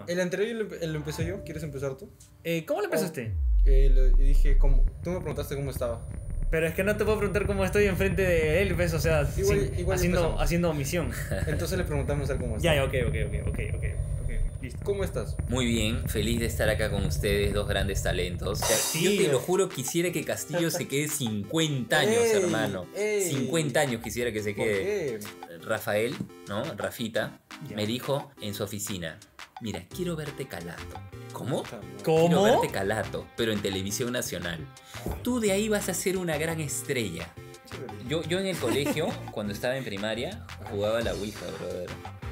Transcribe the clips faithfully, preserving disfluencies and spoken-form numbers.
El anterior lo, lo empecé yo. ¿Quieres empezar tú? Eh, ¿Cómo lo empezaste? Oh, eh, lo, dije, ¿cómo? Tú me preguntaste cómo estaba. Pero es que no te puedo preguntar cómo estoy enfrente de él, pues, o sea, igual, sin, igual haciendo, haciendo omisión. Entonces le preguntamos a él cómo está. Ya, ya, ok, ok, ok, ok, ok, ok, listo. ¿Cómo estás? Muy bien, feliz de estar acá con ustedes, dos grandes talentos. O sea, yo te lo juro, quisiera que Castillo se quede cincuenta años, ey, hermano. ey. cincuenta años quisiera que se quede. ¿Por qué? Rafael, ¿no? Rafita, Ya. me dijo en su oficina, mira, quiero verte calato. ¿Cómo? Quiero ¿Cómo? verte calato, pero en televisión nacional. Tú de ahí vas a ser una gran estrella. Yo, yo en el colegio, cuando estaba en primaria, jugaba a la Ouija, brother.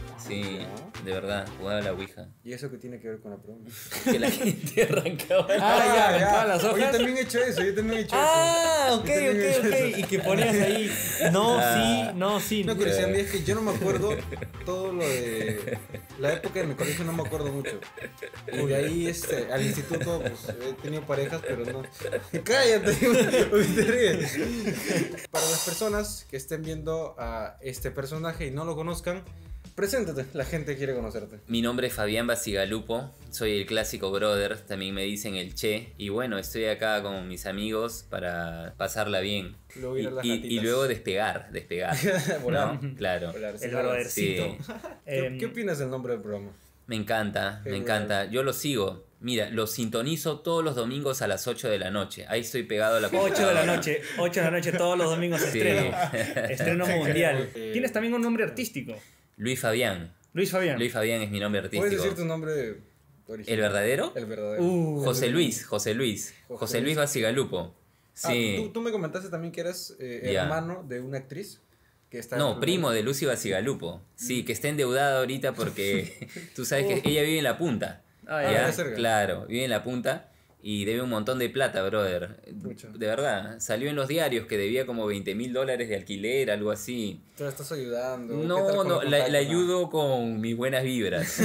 Sí, de verdad, jugaba a la Ouija. ¿Y eso qué tiene que ver con la pregunta? Que la gente arrancaba la... Ah, ya, aventaba las Oye, hojas. Yo también he hecho eso, yo también he hecho Ah, eso. ok, Yo también he hecho ok, eso. ok. Y que ponías ahí, no, Ah. sí, no, sí. Una curiosidad mía es que yo no me acuerdo todo lo de la época de mi colegio, no me acuerdo mucho. Y de ahí este, al instituto pues he tenido parejas, pero no. Cállate, porque te ríes. Para las personas que estén viendo a este personaje y no lo conozcan, preséntate, la gente quiere conocerte. Mi nombre es Fabián Basigalupo, soy el clásico brother, también me dicen el Che. Y bueno, estoy acá con mis amigos para pasarla bien. Luego ir a las y, y- gatitas. y luego despegar, despegar. Volar. ¿no? Claro. Volar, sí, El claro. brothercito. Sí. ¿Qué, Em, ¿Qué opinas del nombre del programa? Me encanta, Qué me bueno. encanta. Yo lo sigo. Mira, lo sintonizo todos los domingos a las ocho de la noche. Ahí estoy pegado a la ocho de la computadora. noche, ocho de la noche todos los domingos Sí. estreno. Estreno mundial. Eh, Tienes también un nombre artístico. Luis Fabián. Luis Fabián. Luis Fabián es mi nombre ¿Puedes artístico. decir tu nombre original? ¿El verdadero? El verdadero. Uh, José Luis, José Luis. José José Luis. Luis Basigalupo. Ah, Sí. ¿tú, tú me comentaste también que eras eh, Ya. hermano de una actriz que está en No, tu- primo de Lucy Basigalupo. Sí, que está endeudada ahorita porque tú sabes que ella vive en la punta. Ah, ya. ¿Ya? Ah, cerca. Claro, vive en la punta y debe un montón de plata, brother. Pucha. De verdad, salió en los diarios que debía como veinte mil dólares de alquiler, algo así. Tú la estás ayudando. ¿qué tal No, con no, los la, la contactos? ayudo con mis buenas vibras.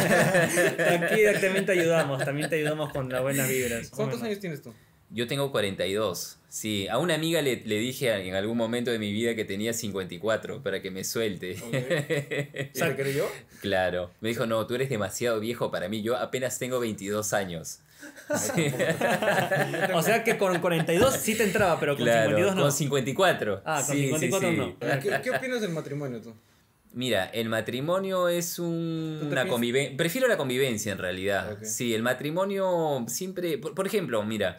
Aquí también te ayudamos, también te ayudamos con las buenas vibras. ¿Cuántos años tienes tú? Yo tengo cuarenta y dos. Sí, a una amiga le, le dije en algún momento de mi vida que tenía cincuenta y cuatro para que me suelte. ¿Y te creyó? Claro. Me dijo, no, tú eres demasiado viejo para mí. Yo apenas tengo veintidós años. Sí. O sea que con cuarenta y dos sí te entraba, pero con Claro, cincuenta y dos no. con cincuenta y cuatro. Ah, con Sí, cincuenta y cuatro sí, sí. no. ¿Qué, qué opinas del matrimonio tú? Mira, el matrimonio es un, ¿Tú te una piensas? convivencia. Prefiero la convivencia en realidad. Ok. Sí, el matrimonio siempre. Por, por ejemplo, mira.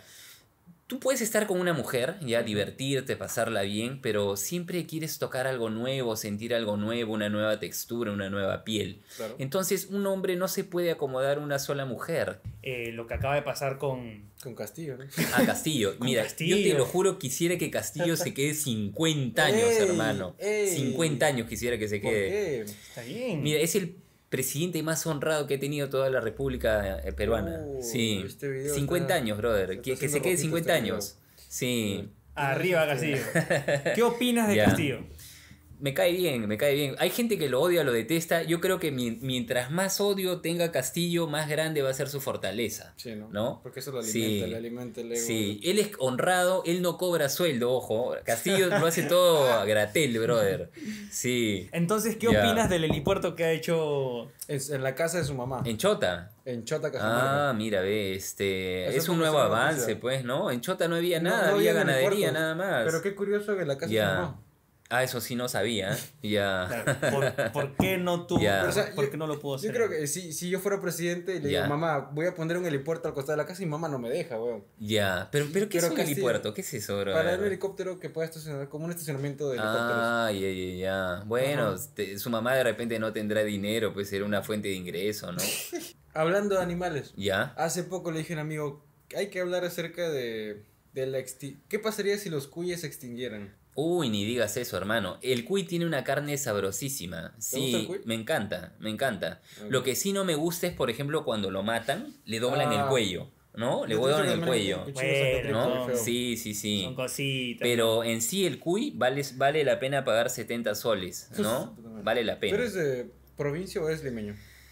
Tú puedes estar con una mujer, ya divertirte, pasarla bien, pero siempre quieres tocar algo nuevo, sentir algo nuevo, una nueva textura, una nueva piel. Claro. Entonces, un hombre no se puede acomodar a una sola mujer. Eh, lo que acaba de pasar con... Con Castillo, ¿no? A Castillo. Con Mira, Castillo. yo te lo juro, quisiera que Castillo se quede cincuenta años, Ey, hermano. ey. cincuenta años quisiera que se ¿Por quede. qué? Está bien. Mira, es el presidente más honrado que ha tenido toda la República eh, Peruana. Oh, Sí. este video cincuenta está- años, se brother. está Que, que haciendo se quede rojito cincuenta este video. años. Sí. Arriba Castillo. ¿Qué opinas de Ya. Castillo? Me cae bien, me cae bien. Hay gente que lo odia, lo detesta. Yo creo que mi- mientras más odio tenga Castillo, más grande va a ser su fortaleza. Sí, ¿no? ¿No? Porque eso lo Sí. alimenta, le alimenta el ego. Sí, él es honrado, él no cobra sueldo, ojo. Castillo lo hace todo a gratel, brother. Sí. Entonces, ¿qué Ya. opinas del helipuerto que ha hecho... Es en la casa de su mamá. En Chota. En Chota, Cajamarca. Ah, mira, ve, este. Eso Es un fue nuevo una noticia. avance, pues, ¿no? En Chota no había No- nada, no había había ganadería helipuertos. nada más. Pero qué curioso que la casa de su Ya. mamá. Ah, eso sí no sabía. Ya. ¿Por, por qué no tuvo? Ya. Pero, o sea, ¿Por yo- qué no lo pudo hacer? Yo creo que si, si yo fuera presidente y le Ya. digo, mamá, voy a poner un helipuerto al costado de la casa y mamá no me deja, weón. Ya. Pero, pero ¿qué Pero es un Castillo- helipuerto? ¿Qué es eso, bro? Para un helicóptero que pueda estacionar, como un estacionamiento de helicópteros. Ah, ya, ya, ya. Bueno, Ajá. te- su mamá de repente no tendrá dinero, pues será una fuente de ingreso, ¿no? Hablando de animales, Ya. hace poco le dije a un amigo, hay que hablar acerca de, de la exti- ¿Qué pasaría si los cuyes se extinguieran? Uy, ni digas eso, hermano. El cuy tiene una carne sabrosísima. gusta Sí, el cuy? me encanta, me encanta. Ok. Lo que sí no me gusta es, por ejemplo, cuando lo matan, le doblan Ah. el cuello, ¿no? Le Yo doblan creo que el también cuello, hay cuchillos Bueno, acá, ¿no? muy feo. Sí, sí, sí. Son cositas. Pero en sí el cuy vale, vale la pena pagar setenta soles, ¿no? Totalmente. Vale la ¿Tú pena. eres de provincia o eres limeño?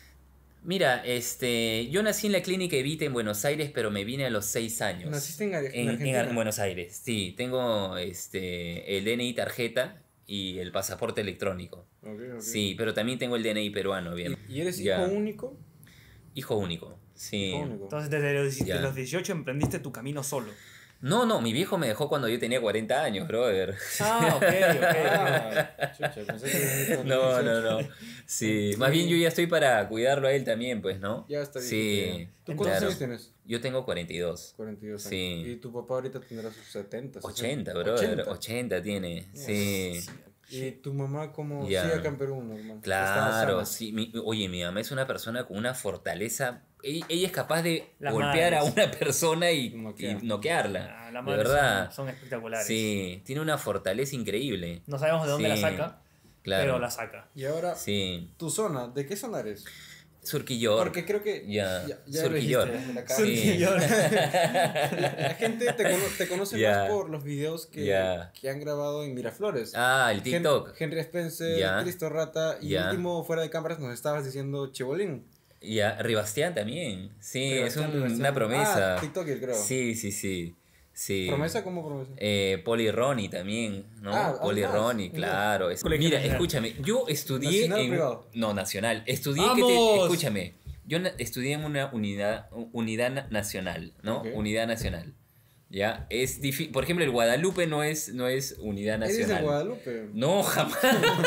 Mira, este, yo nací en la clínica Evita en Buenos Aires, pero me vine a los seis años. ¿Naciste en, Ar- en En, en Argentina? Ar- Buenos Aires, sí. Tengo este, el D N I tarjeta y el pasaporte electrónico. Ok, ok. Sí, pero también tengo el D N I peruano, bien. ¿Y, y eres Ya. hijo único? Hijo único. Sí. Hijo único. Entonces desde los, Ya. desde los dieciocho emprendiste tu camino solo. No, no, mi viejo me dejó cuando yo tenía cuarenta años, brother. Ah, ok, ok. Ah, chucha, pensé que- No, no, no. Sí, más bien yo ya estoy para cuidarlo a él también, pues, ¿no? Ya está bien. Sí, ¿Tú cuántos claro. años tienes? Yo tengo cuarenta y dos. cuarenta y dos años. Sí. Y tu papá ahorita tendrá sus setenta. ochenta, sesenta. brother. ochenta tiene. Sí. ¿Y tu mamá cómo Ya. sigue acá en Perú, normal? Claro, Está sana. sí. Mi- oye, mi mamá es una persona con una fortaleza. Ella, ella es capaz de Las golpear madres. a una persona y, Noquear. y noquearla. Ah, las de madres verdad. son, son espectaculares. Sí, tiene una fortaleza increíble. No sabemos de dónde Sí, la saca, Claro. pero la saca. Y ahora, Sí. tu zona, ¿de qué zona eres? Surquillor. Porque creo que Ya, ya, ya lo Surquillor. dijiste, me la acabas Sí. de decir. La, la gente te, cono- te conoce Ya. más por los videos que, Ya. que han grabado en Miraflores. Ah, el Hen- TikTok. Henry Spencer, Ya. Cristo Rata y Ya. último fuera de cámaras nos estabas diciendo Chibolín. Ya, Ribastián también. Sí, Sebastián es un- Ribastián. una promesa. Ah, TikToker, creo. Sí, sí, sí. sí. ¿Promesa? ¿Cómo promesa? Eh, Poli Ronnie también, ¿no? Ah, Poli además, Ronnie, mira. claro. Es- Colegio mira, nacional. escúchame, yo estudié ¿Nacional o en... privado? No, nacional. Estudié que te... ¡Vamos! Escúchame, yo na- estudié en una unidad, unidad na- nacional, ¿no? Ok. Unidad nacional. ¿Ya? Es difícil... Por ejemplo, el Guadalupe no es, no es unidad Eres de nacional. Guadalupe. No, jamás.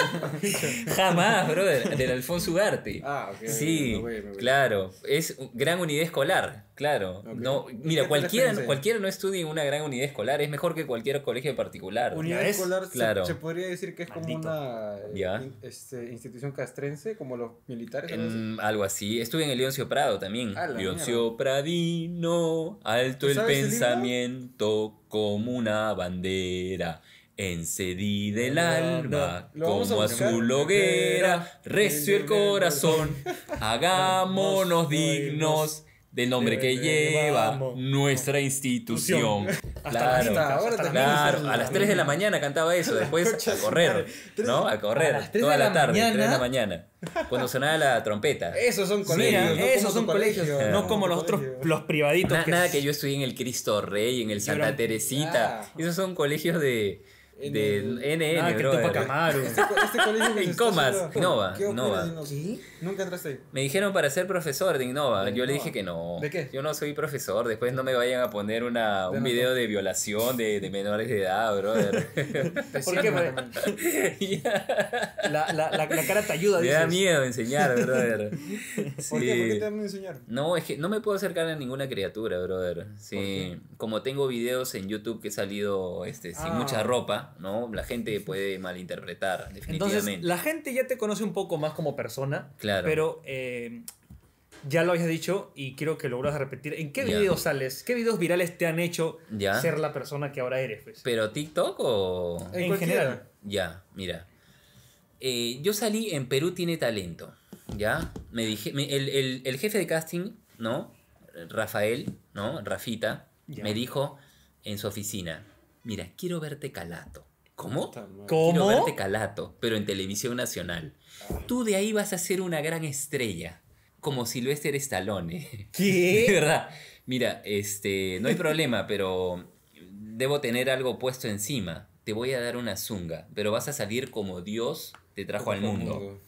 Jamás, brother. Del Alfonso Ugarte. Ah, ok. Sí, me voy, me voy. claro. Es gran unidad escolar, claro. Ok. No, ¿Y qué mira, te cualquiera, referencia? cualquiera no estudie en una gran unidad escolar. Es mejor que cualquier colegio particular. Unidad ¿Ya ves? escolar se- Claro. se, podría decir que es como Maldito. una eh, Ya. in- este, institución castrense, como los militares. algo así. En algo así. Estuve en el Leoncio Prado también. Ah, la Leoncio Pradino, alto ¿Tú el sabes el pensamiento como una bandera. Encendida el alma Lo vamos a como buscar. azul hoguera, recio el corazón. Hagámonos dignos del nombre que lleva nuestra institución. Claro, hasta ahora hasta también. claro. A las tres de la mañana cantaba eso, después Concha a su correr, madre. Tres- ¿no? A correr, a las tres toda de la la tarde, tres de mañana. la mañana, cuando sonaba la trompeta. Esos son Sí, colegios. Mira, no esos como son tu colegios, colegio. no como los otros, Colegio. los privaditos. Na- que nada es- que yo estudié en el Cristo Rey, en el Santa Pero- Teresita. Ah. Esos son colegios de, En de el- N N, Ah, que brother. Tupac Amaru. Este, co- este colegio que En se está Comas, haciendo- Innova, ¿Qué ocurre Innova. de Innova? Nunca entraste ahí. Me dijeron para ser profesor de Innova. ¿De Yo le Innova? dije que no. ¿De qué? Yo no soy profesor. Después no me vayan a poner una, De un nota. video de violación de, de menores de edad, brother. ¿Por qué? Porque la, la, la, la cara te ayuda, Me da dices. miedo enseñar, brother. ¿Por qué? Sí. ¿Por qué te van a enseñar? No, es que no me puedo acercar a ninguna criatura, brother. Sí, qué? como tengo videos en YouTube que he salido este, sin Ah. mucha ropa, ¿no? La gente puede malinterpretar, definitivamente. Entonces, la gente ya te conoce un poco más como persona. Claro. Pero eh, ya lo habías dicho y quiero que lo vuelvas a repetir. ¿En qué Ya. videos sales? ¿Qué videos virales te han hecho Ya. ser la persona que ahora eres? Pues? ¿Pero TikTok o...? En En cualquiera. general. Ya, mira. Eh, yo salí en Perú Tiene Talento, ¿ya? Me dije, me- el, el- el jefe de casting, ¿no? Rafael, ¿no? Rafita, Ya. me dijo en su oficina, mira, quiero verte calato. ¿Cómo? Puta madre. ¿Cómo? Quiero verte calato, pero en televisión nacional. Tú de ahí vas a ser una gran estrella, como Sylvester Stallone. De ¿Qué? verdad. Mira, este, no hay problema, pero debo tener algo puesto encima. Te voy a dar una zunga, pero vas a salir como Dios te trajo al mundo.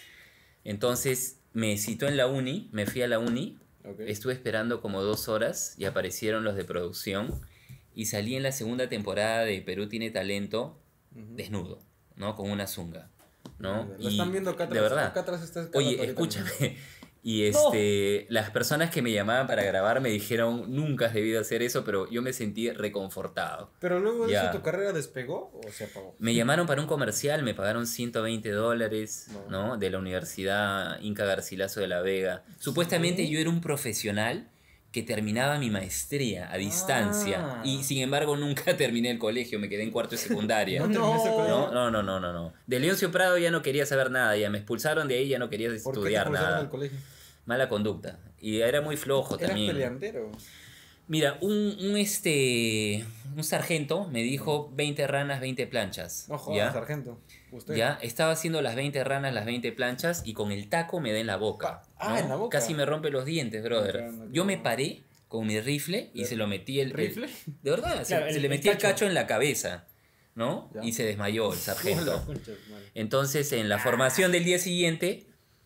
Entonces me citó en la uni, me fui a la uni, Ok. estuve esperando como dos horas y aparecieron los de producción y salí en la segunda temporada de Perú Tiene Talento Ujú. desnudo, ¿no? Con una zunga, ¿no? Lo están viendo acá atrás. de verdad. Acá atrás está el Oye, calato ahorita. escúchame. Y este, las personas que me llamaban para grabar me dijeron, nunca has debido hacer eso, pero yo me sentí reconfortado. Pero luego de Ya. eso, ¿tu carrera despegó o se apagó? Me llamaron para un comercial, me pagaron ciento veinte dólares, No. ¿no? De la Universidad Inca Garcilaso de la Vega. Supuestamente yo era un profesional que terminaba mi maestría a distancia. Ah. Y sin embargo nunca terminé el colegio, me quedé en cuarto de secundaria. ¿No No, terminaste el colegio? no, no, no, no, no. De Leoncio Prado ya no quería saber nada, ya me expulsaron de ahí, ya no quería ¿Por qué te estudiar expulsaron nada. del colegio? Mala conducta. Y era muy flojo Eras también. peleandero. Mira, un, un este un sargento me dijo veinte ranas, veinte planchas. No jodas, ¿ya? sargento. Usted. Ya, estaba haciendo las veinte ranas, las veinte planchas y con el taco me da en la boca. Ah, ¿no? en la boca. Casi me rompe los dientes, brother. No, no, no. Yo me paré con mi rifle y se lo metí el... el- ¿Rifle? de verdad, se- Claro, se, el- le el metí el cacho. cacho en la cabeza, ¿no? Ya. Y se desmayó el Hola, sargento. concha de madre. Entonces, en la formación del día siguiente,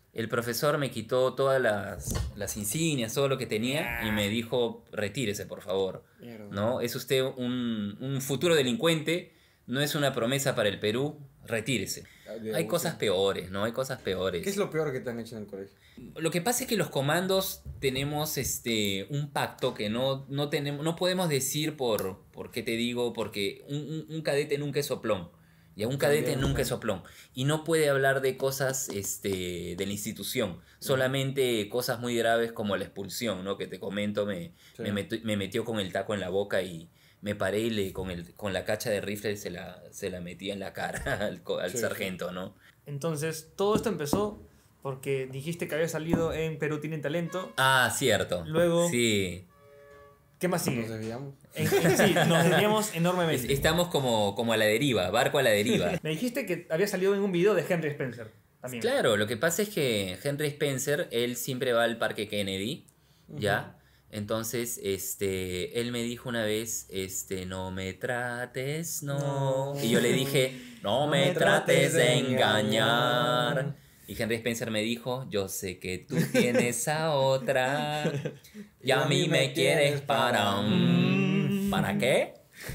El profesor me quitó todas las, las insignias, todo lo que tenía y me dijo, retírese por favor. Mierda. ¿No? Es usted un, un futuro delincuente, no es una promesa para el Perú, retírese. De Hay abuso. cosas peores, ¿no? Hay cosas peores. ¿Qué es lo peor que te han hecho en el colegio? Lo que pasa es que los comandos tenemos este un pacto que no, no, tenemos, no podemos decir por, por qué te digo, porque un, un, un cadete nunca es soplón. Ya un cadete También, nunca ajá. es soplón. Y no puede hablar de cosas este, de la institución. Solamente cosas muy graves como la expulsión, ¿no? Que te comento, me, Sí. me, meti- me metió con el taco en la boca y me paré y le, con, el, con la cacha de rifle se la, se la metí en la cara al, co- al Sí, sargento, ¿no? Entonces, todo esto empezó porque dijiste que había salido en Perú Tienen Talento. Ah, cierto. Luego- Sí. ¿Qué más Nos sigue? desviamos. En- en- sí, nos desviamos Es- enormemente. Estamos como, como a la deriva, barco a la deriva. Me dijiste que había salido en un video de Henry Spencer. También. Claro, lo que pasa es que Henry Spencer, él siempre va al Parque Kennedy, ¿ya? Entonces, este, él me dijo una vez, este, no me trates, no. No. Y yo le dije, no, No me, me trates trates de de engañar. engañar. Y Henry Spencer me dijo, yo sé que tú tienes a otra y a mí me quieres para... mm, ¿Para qué?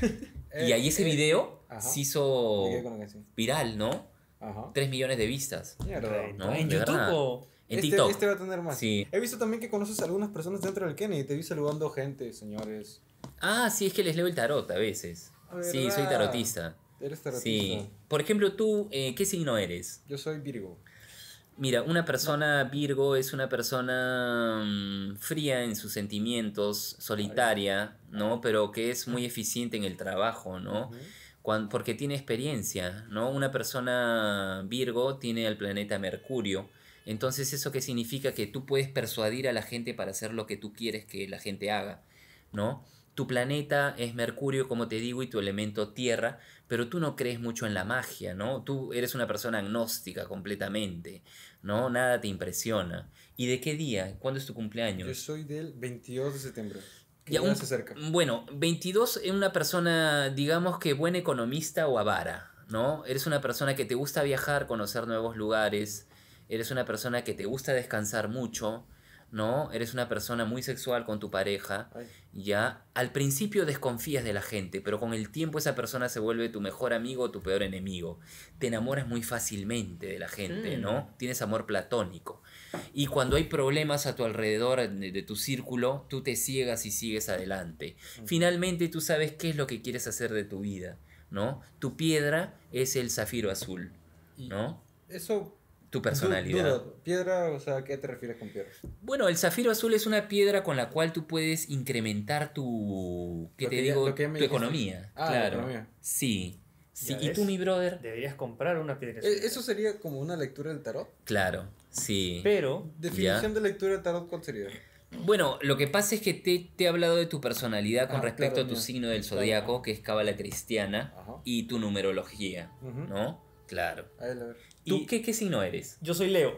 Y ahí ese video Ajá. se hizo Me quedé con la canción. viral, ¿no? Ajá. tres millones de vistas. Mierda. No, ¿En de YouTube verdad. o...? En este, TikTok. este va a tener más. Sí. He visto también que conoces a algunas personas dentro del Kennedy. Te vi saludando gente, señores. Ah, sí, es que les leo el tarot a veces. Ah, Sí, ¿verdad? soy tarotista. Eres tarotista. Sí. Por ejemplo, tú, eh, ¿qué signo eres? Yo soy Virgo. Mira, una persona Virgo es una persona mm, fría en sus sentimientos, solitaria, ¿no? Pero que es muy eficiente en el trabajo, ¿no? Ujú. Cuan- porque tiene experiencia, ¿no? Una persona Virgo tiene el planeta Mercurio. Entonces, ¿eso qué significa? Que tú puedes persuadir a la gente para hacer lo que tú quieres que la gente haga, ¿no? Tu planeta es Mercurio, como te digo, y tu elemento tierra, pero tú no crees mucho en la magia, ¿no? Tú eres una persona agnóstica completamente, ¿no? Nada te impresiona. ¿Y de qué día? ¿Cuándo es tu cumpleaños? Yo soy del veintidós de septiembre. Que Ya, ya un- se acerca. Bueno, veintidós es una persona, digamos que buena economista o avara, ¿no? Eres una persona que te gusta viajar, conocer nuevos lugares, eres una persona que te gusta descansar mucho, ¿no? Eres una persona muy sexual con tu pareja, Ay. ya. Al principio desconfías de la gente, pero con el tiempo esa persona se vuelve tu mejor amigo o tu peor enemigo. Te enamoras muy fácilmente de la gente, Mm. ¿no? Tienes amor platónico. Y cuando hay problemas a tu alrededor de, de tu círculo, tú te ciegas y sigues adelante. Finalmente tú sabes qué es lo que quieres hacer de tu vida, ¿no? Tu piedra es el zafiro azul, Y ¿no? Eso. Tu personalidad. du- duda. Piedra, o sea, ¿a qué te refieres con piedra? Bueno, el zafiro azul es una piedra con la cual tú puedes incrementar tu, ¿qué Lo te que ya- digo? lo que ya me Tu dijiste. economía. Ah, la claro. economía. Sí. Sí. Ya ¿Y ves. tú, mi brother? Deberías comprar una piedra. Eh, ¿Eso sería como una lectura del tarot? Claro. Sí. Pero, Definición de lectura del tarot, ¿cuál sería? Bueno, lo que pasa es que te, te he hablado de tu personalidad con Ah, respecto claro, a tu mía. signo del Claro. zodiaco, que es cábala cristiana, Ajá. y tu numerología, Ujú. ¿no? Claro. A ver, a ver. ¿Tú Y- qué, qué signo eres? yo soy Leo.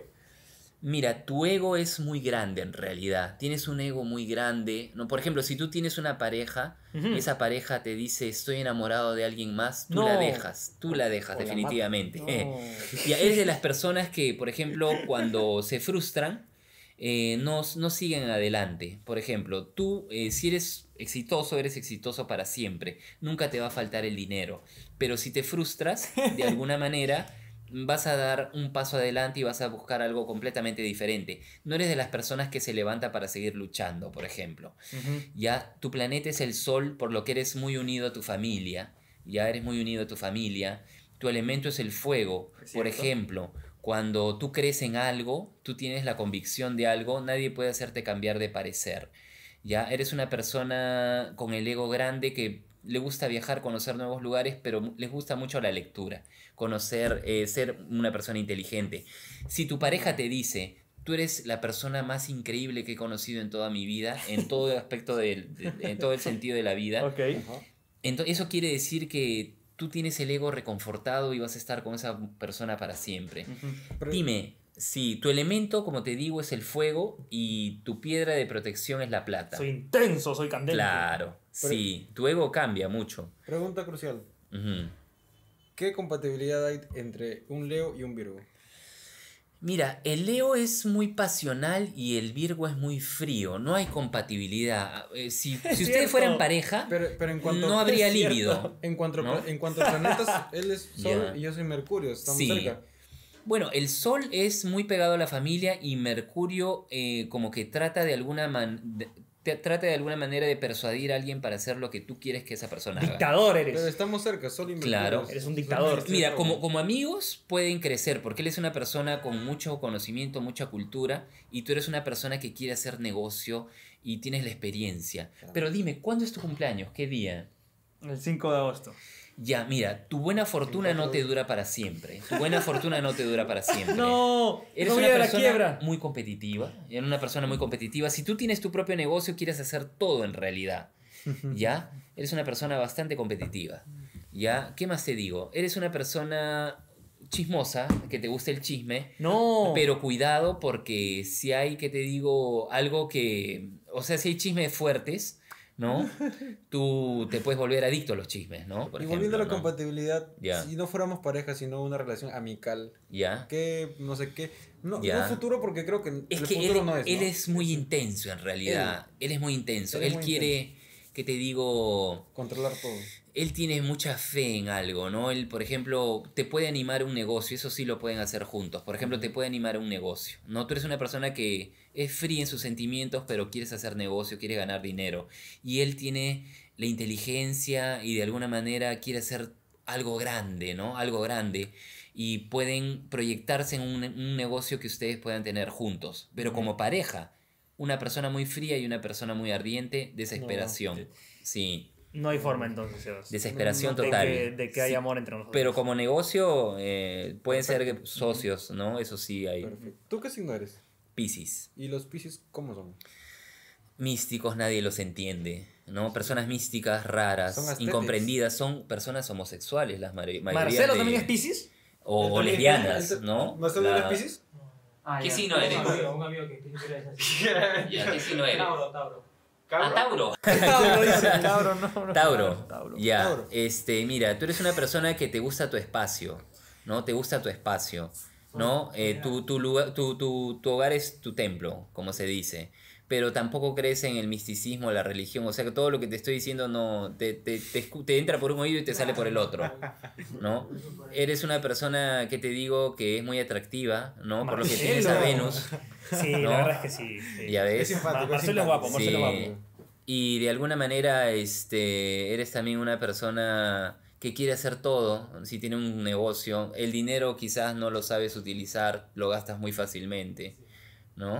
Mira, tu ego es muy grande en realidad. Tienes un ego muy grande. ¿No? Por ejemplo, si tú tienes una pareja, Ujú. y esa pareja te dice estoy enamorado de alguien más, tú No. la dejas. Tú la dejas, O la definitivamente. No. Y eres de las personas que, por ejemplo, cuando se frustran, eh, no, no siguen adelante. Por ejemplo, tú, eh, si eres exitoso, eres exitoso para siempre. Nunca te va a faltar el dinero. Pero si te frustras, de alguna manera, vas a dar un paso adelante y vas a buscar algo completamente diferente. No eres de las personas que se levanta para seguir luchando, por ejemplo. Ujú. Ya tu planeta es el sol, por lo que eres muy unido a tu familia. Ya eres muy unido a tu familia. Tu elemento es el fuego. Es Por cierto. ejemplo, cuando tú crees en algo, tú tienes la convicción de algo, nadie puede hacerte cambiar de parecer. Ya eres una persona con el ego grande que le gusta viajar, conocer nuevos lugares, pero les gusta mucho la lectura, conocer, eh, ser una persona inteligente. Si tu pareja te dice, tú eres la persona más increíble que he conocido en toda mi vida, en todo aspecto del, de- en todo el sentido de la vida, Ok. Ajá. entonces eso quiere decir que tú tienes el ego reconfortado y vas a estar con esa persona para siempre. Ujú. Pero- Dime, si tu elemento, como te digo, es el fuego y tu piedra de protección es la plata. Soy intenso, soy candente. Claro, Pero- sí, tu ego cambia mucho. Pregunta crucial. Ujú. ¿Qué compatibilidad hay entre un Leo y un Virgo? Mira, el Leo es muy pasional y el Virgo es muy frío. No hay compatibilidad. Eh, Si, si ustedes cierto. fueran pareja, Pero, pero en cuanto no habría Es cierto. líbido. En cuanto, ¿No? en cuanto a planetas, él es Sol Ya. y yo soy Mercurio, estamos Sí. cerca. Bueno, el Sol es muy pegado a la familia y Mercurio eh, como que trata de alguna man- de- te- trata de alguna manera de persuadir a alguien para hacer lo que tú quieres que esa persona haga. Dictador Pero eres. estamos cerca, Sol y Mercurio. Claro. Eres un dictador. Sí, Mira, sí, como, sí. como amigos pueden crecer porque él es una persona con mucho conocimiento, mucha cultura y tú eres una persona que quiere hacer negocio y tienes la experiencia. Pero dime, ¿cuándo es tu cumpleaños? ¿Qué día? El cinco de agosto. Ya, mira, tu buena fortuna no te dura para siempre. Tu buena fortuna no te dura para siempre. No, Eres no voy una a la persona quiebra. muy competitiva. Eres una persona muy competitiva. Si tú tienes tu propio negocio, quieres hacer todo en realidad. ¿Ya? Eres una persona bastante competitiva. ¿Ya? ¿Qué más te digo? Eres una persona chismosa, que te gusta el chisme. No. Pero cuidado porque si hay, que te digo, algo que... O sea, si hay chismes fuertes, ¿no? Tú te puedes volver adicto a los chismes, ¿no? Por Y ejemplo, volviendo a la ¿no? compatibilidad, Ya. si no fuéramos pareja, sino una relación amical, ¿Ya? que no sé qué, no, Ya. no futuro porque creo que Es el que futuro él, no es, él ¿no? es muy intenso en realidad. Él, es muy intenso. Él Él, es muy quiere, que te digo, Controlar todo. él tiene mucha fe en algo, ¿no? Él, por ejemplo, te puede animar a un negocio, eso sí lo pueden hacer juntos. Por ejemplo, te puede animar a un negocio, ¿no? Tú eres una persona que es fría en sus sentimientos, pero quieres hacer negocio, quieres ganar dinero. Y él tiene la inteligencia y de alguna manera quiere hacer algo grande, ¿no? Algo grande. Y pueden proyectarse en un, un negocio que ustedes puedan tener juntos. Pero como pareja, una persona muy fría y una persona muy ardiente, desesperación. Sí, No hay forma entonces, Sebas. desesperación de total. que, de que haya Sí. amor entre nosotros. Pero como negocio, eh, pueden ser Perfecto. socios, ¿no? Eso sí hay. Perfecto. ¿Tú qué signo eres? Piscis. ¿Y los Piscis cómo son? Místicos, nadie los entiende, ¿no? Personas místicas, raras, Son aesthetics. incomprendidas, son personas homosexuales, las mari- mayoría ¿Marcelo de- también es Piscis? O, o ¿Él- lesbianas, él- ¿no? ¿Marcelo La- eres Piscis? Ah, ¿Qué ya. signo eres? Un amigo, un amigo que que es así. Ya, ¿qué signo eres? Tauro, Tauro. Ah, Tauro. Tauro dice, Tauro, no, no. Tauro. Tauro. Ya, Tauro. este, mira, tú eres una persona que te gusta tu espacio, ¿no? Te gusta tu espacio, ¿no? Eh, tu, tu, lugar, tu, tu, tu hogar es tu templo, como se dice. Pero tampoco crees en el misticismo, la religión. O sea que todo lo que te estoy diciendo no te, te, te, escu- te entra por un oído y te sale por el otro, ¿no? Eres una persona que te digo que es muy atractiva, ¿no? Por lo que tienes a Marcelo. Venus, Sí, ¿no? la verdad es que sí. sí. ya Es ves. simpático. Ma- Marcelo es es guapo, simpático. Marcelo es Sí. guapo. Y de alguna manera este, eres también una persona que quiere hacer todo. Si tiene un negocio, el dinero quizás no lo sabes utilizar, lo gastas muy fácilmente, ¿no?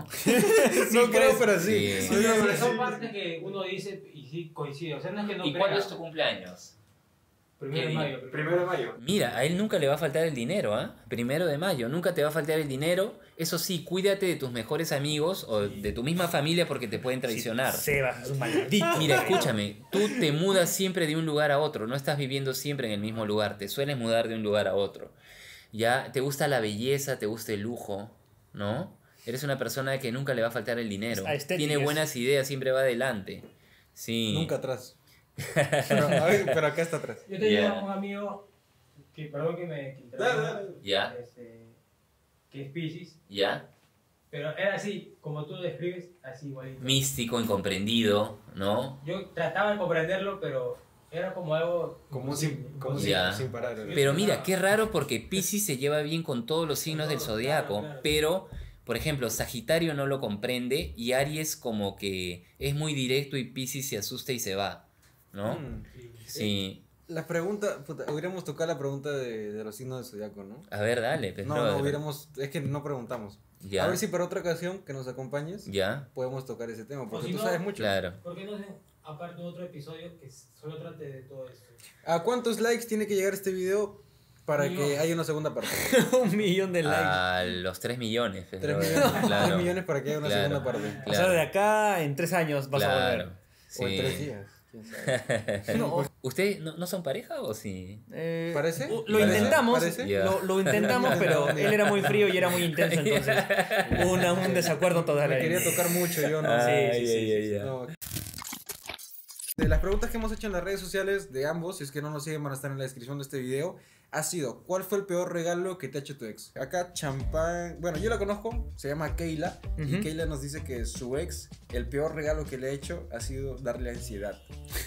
No creo, pero sí. Sí. Sí, no, pero sí. Son partes que uno dice y sí coincide. O sea, no es que no ¿Y crea. cuándo es tu cumpleaños? Primero ¿Qué de día? mayo. Primero de mayo. Mira, a él nunca le va a faltar el dinero, ¿ah? Primero de mayo, nunca te va a faltar el dinero. Eso sí, cuídate de tus mejores amigos o de tu misma familia porque te pueden traicionar. Sebas es un maldito. Mira, escúchame, tú te mudas siempre de un lugar a otro, no estás viviendo siempre en el mismo lugar, te sueles mudar de un lugar a otro. Ya, te gusta la belleza, te gusta el lujo, ¿no? Eres una persona que nunca le va a faltar el dinero. Es aesthetic, Tiene es- buenas ideas, siempre va adelante. Sí. Nunca atrás. Pero, a ver, pero acá está atrás. Yo tenía Ya. un amigo que, perdón que me que Dale, dale. Ya, este, que es Piscis, ya. pero era así, como tú lo describes, así igualito. Místico, incomprendido, ¿no? Yo trataba de comprenderlo, pero era como algo... Como sin, como sin, Ya. sin parar. ¿verdad? Pero mira, qué raro porque Piscis se lleva bien con todos los signos del zodiaco, Claro, claro. pero, por ejemplo, Sagitario no lo comprende y Aries como que es muy directo y Piscis se asusta y se va, ¿no? Mm. Sí. La pregunta, puta, hubiéramos tocado la pregunta de, de los signos del zodiaco, ¿no? A ver, dale, pues, No, brother. no, hubiéramos, es que no preguntamos. Ya, A ver si para otra ocasión que nos acompañes ya, podemos tocar ese tema, porque O si tú no, sabes mucho. claro. ¿Por qué no hacen aparte otro episodio que solo trate de todo esto? ¿A cuántos likes tiene que llegar este video para Millón. que haya una segunda parte? Un millón de likes. A los tres millones. pues, Tres brother, millones, claro. tres millones para que haya una Claro. segunda parte. O sea, de acá en tres años vas a volver. Claro. O en sí. tres días. ¿Quién sabe? No, ¿Ustedes no, no son pareja o sí? eh, ¿Parece? uh, Lo ¿Parece? intentamos, ¿Parece? Ya. lo, lo intentamos, pero él era muy frío y era muy intenso, entonces hubo una- un desacuerdo total Me ahí. quería tocar mucho, yo no. Ah, sí, Ay, sí, sí, ay, sí, ay, sí. ay. No, De las preguntas que hemos hecho en las redes sociales de ambos, si es que no nos siguen van a estar en la descripción de este video, ha sido, ¿cuál fue el peor regalo que te ha hecho tu ex? Acá champán, bueno, yo la conozco, se llama Keila, y Ujú. Keila nos dice que su ex, el peor regalo que le ha hecho ha sido darle ansiedad.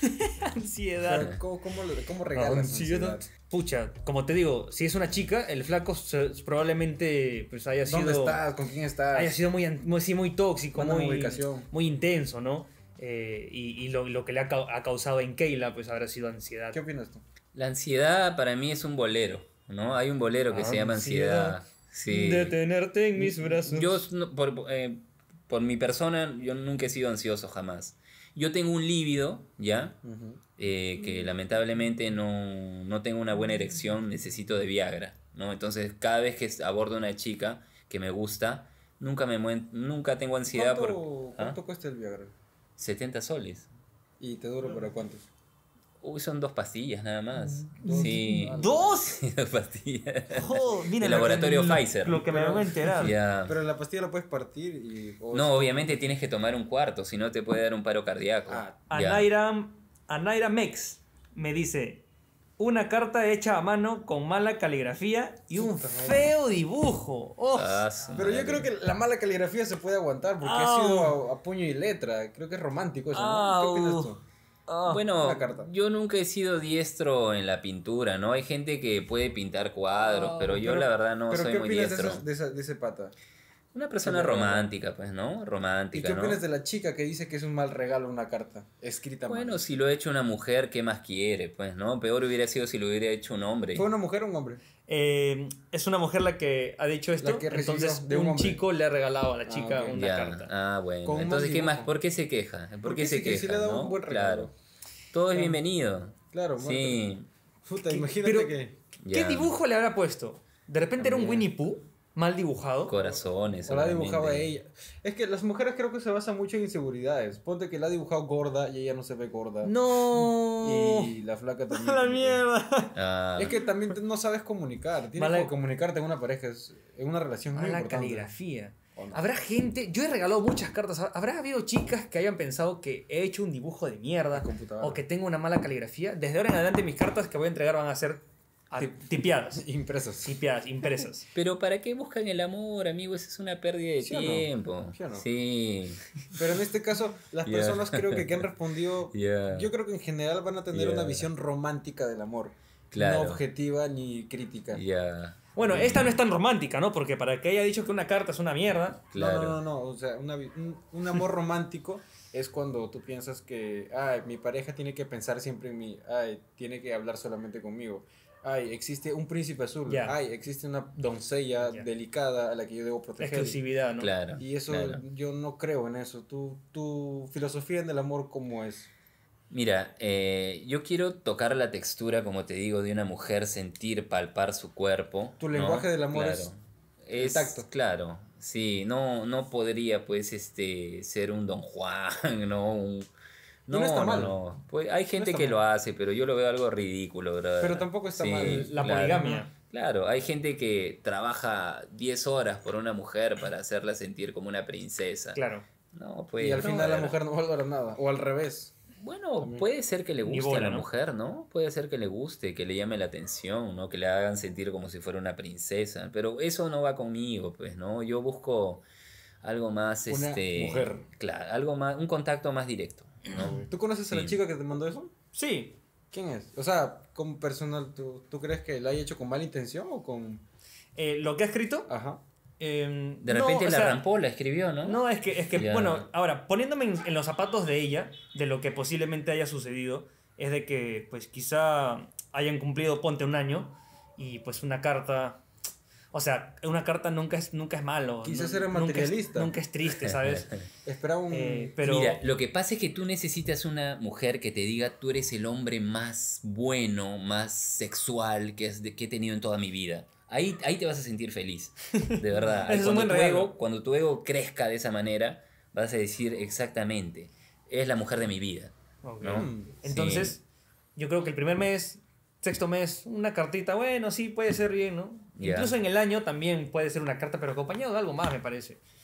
Ansiedad. Pero, ¿Cómo, cómo, le- cómo regalas Ansiedad. ansiedad? Pucha, como te digo, si es una chica, el flaco se- probablemente pues haya sido. ¿Dónde estás? ¿Con quién estás? Haya sido muy, an- muy, sí, muy tóxico, Manda muy, ubicación. muy intenso, ¿no? Eh, y y lo, lo que le ha, cau- ha causado en Keila, pues habrá sido ansiedad. ¿Qué opinas tú? La ansiedad para mí es un bolero, ¿no? Hay un bolero que se llama Ansiedad. Sí. De tenerte en mis brazos. Yo, no- por, eh, por mi persona, yo nunca he sido ansioso jamás. Yo tengo un líbido, ¿ya? Ujú. Eh, que lamentablemente no, no tengo una buena erección, necesito de Viagra, ¿no? Entonces, cada vez que abordo a una chica que me gusta, nunca, me muen- nunca tengo ansiedad ¿Cuánto, por... ¿Ah? ¿Cuánto cuesta el Viagra? setenta soles. ¿Y te dura para cuántos? Uy, son dos pastillas nada más. Dos. Sí. ¿Dos? Dos pastillas. Oh, mira, El lo- laboratorio lo- Pfizer. Lo que me Pero- vengo a enterar. Ya. Pero la pastilla la puedes partir y... o No, es- obviamente tienes que tomar un cuarto, si no te puede dar un paro cardíaco. Ah, Ya. Anaira, Anaira Mex me dice: una carta hecha a mano con mala caligrafía y un Puta madre. feo dibujo. Oh, Ah, su Pero yo madre. creo que la mala caligrafía se puede aguantar porque ha Au. sido a, a puño y letra. Creo que es romántico eso, ¿no? Au. ¿Qué opinas tú? ah. Bueno, Una carta. yo nunca he sido diestro en la pintura, ¿no? Hay gente que puede pintar cuadros, Ah, pero yo Pero- la verdad no ¿Pero soy qué muy opinas de, diestro. esas- de, esa- de ese pata? Una persona Sí, la verdad. romántica, pues, ¿no? ¿Y Romántica, qué ¿no? opinas de la chica que dice que es un mal regalo una carta escrita a Bueno, mano? si lo ha hecho una mujer, ¿qué más quiere? Pues, ¿no? Peor hubiera sido si lo hubiera hecho un hombre. ¿Fue una mujer o un hombre? Eh, es una mujer la que ha dicho esto. La que recibió Entonces, de un un, hombre. chico le ha regalado a la Ah, chica ok. una Ya. carta. Ah, bueno. Con un Entonces, mal ¿qué más? dibujo. ¿Por qué se queja? ¿Por Porque qué se sí que sí queja? le ha dado ¿no? un buen regalo. Claro. Todo es Claro. bienvenido. Claro, Sí. Puta, ¿Qué- imagínate pero- que... ¿Qué Ya. dibujo le habrá puesto? De repente era un También. Winnie Pooh mal dibujado. Corazones. O la seguramente. dibujaba ella. Es que las mujeres creo que se basan mucho en inseguridades. Ponte que la ha dibujado gorda y ella no se ve gorda. No. Y la flaca también. la como que- mierda. Ah, Es que también te- no sabes comunicar. Tienes Mala- que comunicarte en una pareja, es- en una relación muy Mala importante. caligrafía. ¿O no? Habrá gente, yo he regalado muchas cartas, habrá habido chicas que hayan pensado que he hecho un dibujo de mierda La computadora. o que tengo una mala caligrafía. Desde ahora en adelante mis cartas que voy a entregar van a ser a- Tip- tipiadas, Impresos. tipiadas, impresas. Pero ¿para qué buscan el amor, amigo? Esa es una pérdida de ¿Sí o no? tiempo. ¿Sí o no? Sí. Pero en este caso, las Ya. personas creo que, que han respondido, Ya. yo creo que en general van a tener Ya. una visión romántica del amor. Claro. No objetiva ni crítica. Ya. Bueno, esta no es tan romántica, ¿no? Porque para que haya dicho que una carta es una mierda. Claro. No, no, no, no, o sea, una vi- un, un amor romántico es cuando tú piensas que, ay, mi pareja tiene que pensar siempre en mí, ay, tiene que hablar solamente conmigo, ay, existe un príncipe azul, Ya. ay, existe una doncella Ya. delicada a la que yo debo proteger. Exclusividad, ¿no? Claro. Y eso, claro. yo no creo en eso. Tu, tu filosofía en el amor, ¿cómo es? Mira, eh, yo quiero tocar la textura, como te digo, de una mujer, sentir, palpar su cuerpo. Tu ¿no? lenguaje del amor Claro. es es tacto. Claro, sí, no, no podría pues este ser un Don Juan, ¿no? Un- no está mal. no. Pues, hay gente está que mal. lo hace, pero yo lo veo algo ridículo, brother. Pero tampoco está Sí, mal. La claro. poligamia. Claro, hay gente que trabaja diez horas por una mujer para hacerla sentir como una princesa. Claro. No, pues, y al no, final la brother. mujer no valora nada. O al revés. Bueno, También. puede ser que le Ni guste bola, a la ¿no? mujer, ¿no? Puede ser que le guste, que le llame la atención, ¿no? Que le hagan sentir como si fuera una princesa. Pero eso no va conmigo, pues, ¿no? Yo busco algo más, Una este... mujer. Claro, algo más, un contacto más directo, ¿no? ¿Tú conoces a la Sí. chica que te mandó eso? Sí. ¿Quién es? O sea, como personal, ¿tú, ¿tú crees que lo haya hecho con mala intención o con...? Eh, lo que ha escrito. Ajá. eh, De no, repente o la sea, rampola escribió, ¿no? No, es que, es que Ya. bueno, ahora, poniéndome en, en los zapatos de ella, de lo que posiblemente haya sucedido, es de que, pues, quizá hayan cumplido, ponte un año, y pues una carta. O sea, una carta nunca es, nunca es malo. Quizás nu- era nunca es- materialista. Nunca es, triste, ¿sabes? Esperaba un... Eh, pero. Mira, lo que pasa es que tú necesitas una mujer que te diga, tú eres el hombre más bueno, más sexual que, es de- que he tenido en toda mi vida. Ahí, ahí te vas a sentir feliz, de verdad. Ese es un cuando, buen tu regalo. ego, cuando tu ego crezca de esa manera, vas a decir exactamente, es la mujer de mi vida. Ok. ¿no? Mm. Entonces, yo creo que el primer mes, sexto mes, una cartita, bueno, sí, puede ser bien, ¿no? Ya. Incluso en el año también puede ser una carta, pero acompañado de algo más, me parece.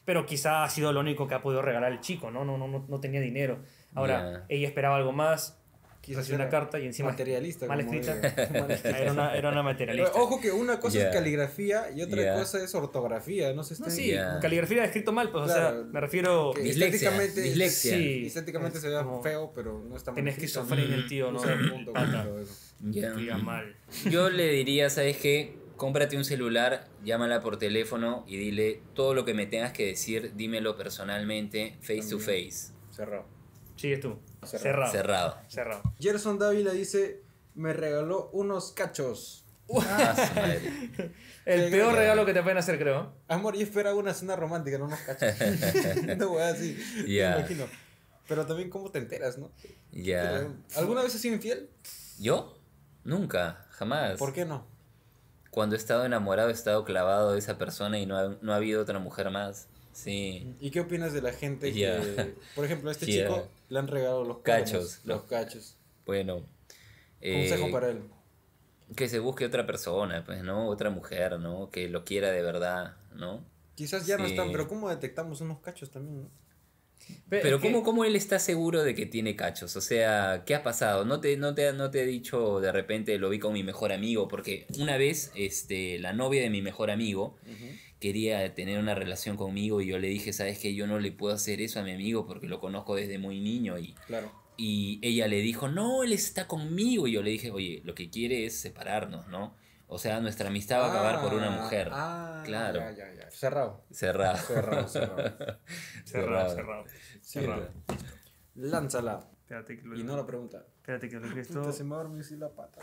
Pero quizá ha sido lo único que ha podido regalar el chico, ¿no? No, no, no, no tenía dinero. Ahora, Ya. ella esperaba algo más, Quizás recibió una era carta y encima materialista. mal como escrita. ella. Mal escrita. Era una, era una materialista. Pero, ojo que una cosa Ya. es caligrafía y otra Ya. cosa es ortografía, no sé No, estén- sí, Ya. caligrafía escrito mal, pues, o Claro. sea, me refiero... Que Dislexia, estéticamente, dislexia. Sí. estéticamente Es se ve como- feo, pero no está mal Tenés escrito. esquizofrenia en el tío, ¿no? Usa punto, Pata. todo eso. Ya. Escriba mal. Yo le diría, ¿sabes qué? Cómprate un celular, llámala por teléfono y dile todo lo que me tengas que decir, dímelo personalmente, face to También. face. Cerrado. Sigues tú. Cerrado. Cerrado. Cerrado. Cerrado. Gerson Dávila dice, me regaló unos cachos. Ah, su madre. El Qué peor gran- regalo que te pueden hacer, creo. Amor, yo esperaba una cena romántica, no unos cachos. No, güey, así. Ya. Me imagino. Pero también cómo te enteras, ¿no? Ya. ¿Alguna vez has sido infiel? ¿Yo? Nunca, jamás. ¿Por qué no? Cuando he estado enamorado, he estado clavado de esa persona y no ha, no ha habido otra mujer más. Sí. ¿Y qué opinas de la gente Ya. que, por ejemplo, a este Ya. chico le han regalado los Cachos. cuernos, los cachos? Bueno. Consejo eh, para él. Que se busque otra persona, pues, ¿no? Otra mujer, ¿no? Que lo quiera de verdad, ¿no? Quizás ya no sí. están, pero ¿cómo detectamos unos cachos también, no? Pe- Pero es que- ¿cómo, ¿cómo él está seguro de que tiene cachos? O sea, ¿qué ha pasado? ¿No te, no te, no te he dicho de repente lo vi con mi mejor amigo? Porque una vez este, la novia de mi mejor amigo quería tener una relación conmigo y yo le dije, ¿sabes qué? Yo no le puedo hacer eso a mi amigo porque lo conozco desde muy niño y, Claro. y ella le dijo, no, él está conmigo. Y yo le dije, oye, lo que quiere es separarnos, ¿no? O sea, nuestra amistad va a acabar por una mujer. Ah, Claro. Ya, ya, ya. Cerrado. Cerrado. Cerrado, cerrado. Cerrado, cerrado. Siguiente. Lánzala. Espérate que lo, Y no la pregunta. espérate que lo escribes Puta, todo. se me va a dormir así la pata.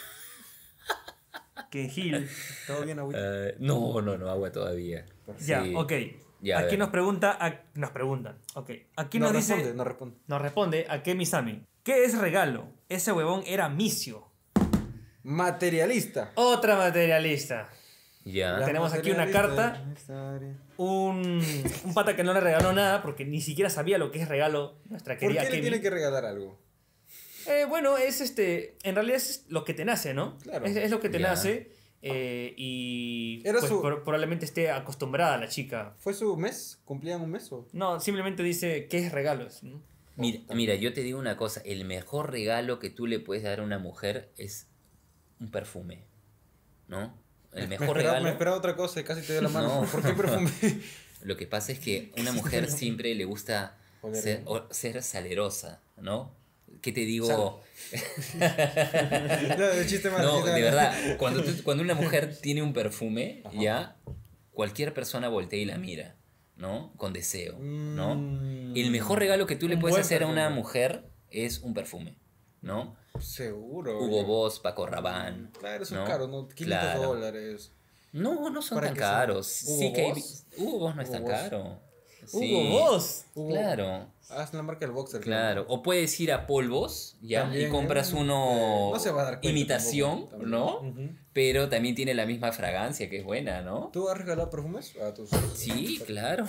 Que Gil. ¿Todo bien, agüita? Eh, no, no, no, agua todavía. Ya, Sí. ok. Ya, a Aquí ver. nos pregunta, a- nos preguntan, ok. Aquí no nos responde, dice, no responde. nos responde a Kemi Sami. ¿Qué es regalo? Ese huevón era misio. Materialista. Otra materialista. Ya. La- Tenemos aquí una carta. Un, un pata que no le regaló nada porque ni siquiera sabía lo que es regalo nuestra ¿Por querida qué le Kemi. tiene que regalar algo? Eh, bueno, es este. En realidad es lo que te nace, ¿no? Claro. Es, es lo que te Ya. nace. eh, y Era pues, su- por- probablemente esté acostumbrada la chica. ¿Fue su mes? ¿Cumplían un mes o? No, simplemente dice qué es regalos. ¿no? Mira, mira, yo te digo una cosa, el mejor regalo que tú le puedes dar a una mujer es un perfume, ¿no? El Me mejor esperaba, regalo... me esperaba otra cosa y casi te dio la mano. No. ¿Por qué perfume? Lo que pasa es que a una mujer siempre le gusta Oler ser, bien. o- ser salerosa, ¿no? ¿Qué te digo? No, el chiste más No, chiste de más- verdad, cuando, tú- cuando una mujer tiene un perfume, ya, cualquier persona voltea y la mira, ¿no? Con deseo, ¿no? Mm. El mejor regalo que tú le Un puedes buen hacer a una perfume. mujer es un perfume, ¿no? Seguro. Hugo Boss, Paco Rabanne. Claro, son ¿no? caros, ¿no? quinientos Claro. dólares. No, no son ¿Para tan qué son? caros. ¿Hugo Sí que hay- Boss? Hugo Boss no es Hugo tan Boss. caro. Sí, Hugo Boss. Hugo- Claro, Ah, es la marca del boxer. claro. O puedes ir a Polvos, ya, También, y compras ¿eh? uno Eh, no se va a dar cuenta imitación, tampoco, también. ¿no? Ujú. Pero también tiene la misma fragancia, que es buena, ¿no? ¿Tú has regalado perfumes a tus Sí, claro.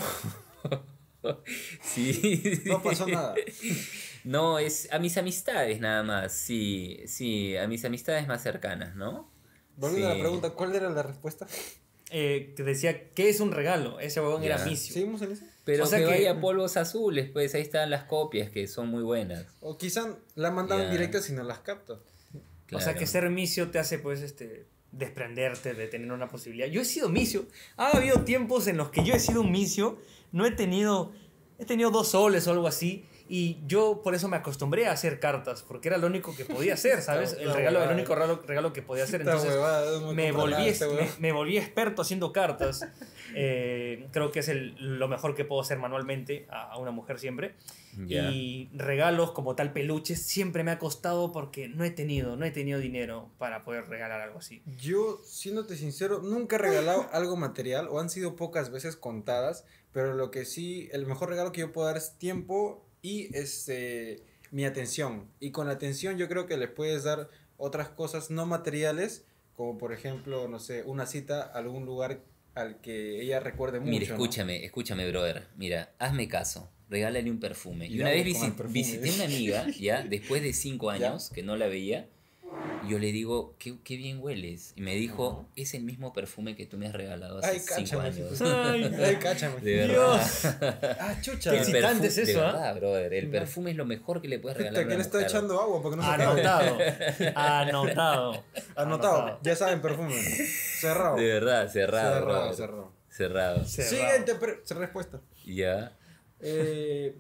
Sí. No pasó nada. No, es a mis amistades nada más, sí, sí, a mis amistades más cercanas, ¿no? Volviendo a Sí. la pregunta, ¿cuál era la respuesta? Eh, que decía, ¿qué es un regalo? Ese huevón Ya. era misio. ¿Seguimos en eso? Pero O sea que, que- vaya a Polvos Azules, pues ahí están las copias que son muy buenas. O quizá la mandaron Ya. directa si no las capta. O sea Claro. que ser misio te hace pues este desprenderte de tener una posibilidad. Yo he sido misio. Ha habido tiempos en los que yo he sido un misio. No he tenido. He tenido dos soles o algo así. Y yo por eso me acostumbré a hacer cartas. Porque era lo único que podía hacer, ¿sabes? Esta- El esta regalo, el huevada. único regalo, regalo que podía hacer. Esta Entonces huevada es muy me volví, controlada, esta me, huevada. me volví experto haciendo cartas. Eh, creo que es el, lo mejor que puedo hacer manualmente a, a una mujer siempre. Ya. Y regalos como tal peluches siempre me ha costado porque no he tenido, no he tenido dinero para poder regalar algo así. Yo, siéndote sincero, nunca he regalado algo material o han sido pocas veces contadas, pero lo que sí, el mejor regalo que yo puedo dar es tiempo y este, mi atención. Y con la atención yo creo que le puedes dar otras cosas no materiales, como por ejemplo, no sé, una cita a algún lugar al que ella recuerde mucho. Mira, ¿no? escúchame, escúchame, brother. Mira, hazme caso. Regálale un perfume. Y Ya una vez voy con el visi- perfume. visité una amiga, ya, después de cinco Ya. años que no la veía, Y yo le digo, qué, qué bien hueles. Y me dijo, es el mismo perfume que tú me has regalado hace Ay, cinco cáchame. años. Ay, Ay, cáchame. De verdad. Dios. Ah, chucha. Qué El excitante perfu- es eso, de ¿ah? verdad, brother. El perfume es lo mejor que le puedes regalar a Puta, una ¿quién está mujer. echando agua porque no se acabe? Anotado. Anotado. Anotado. Ya saben, perfume. Cerrado. De verdad, cerrado. Cerrado, brother. cerrado. Cerrado. Cerrado. Siguiente pre- respuesta. Ya. Eh,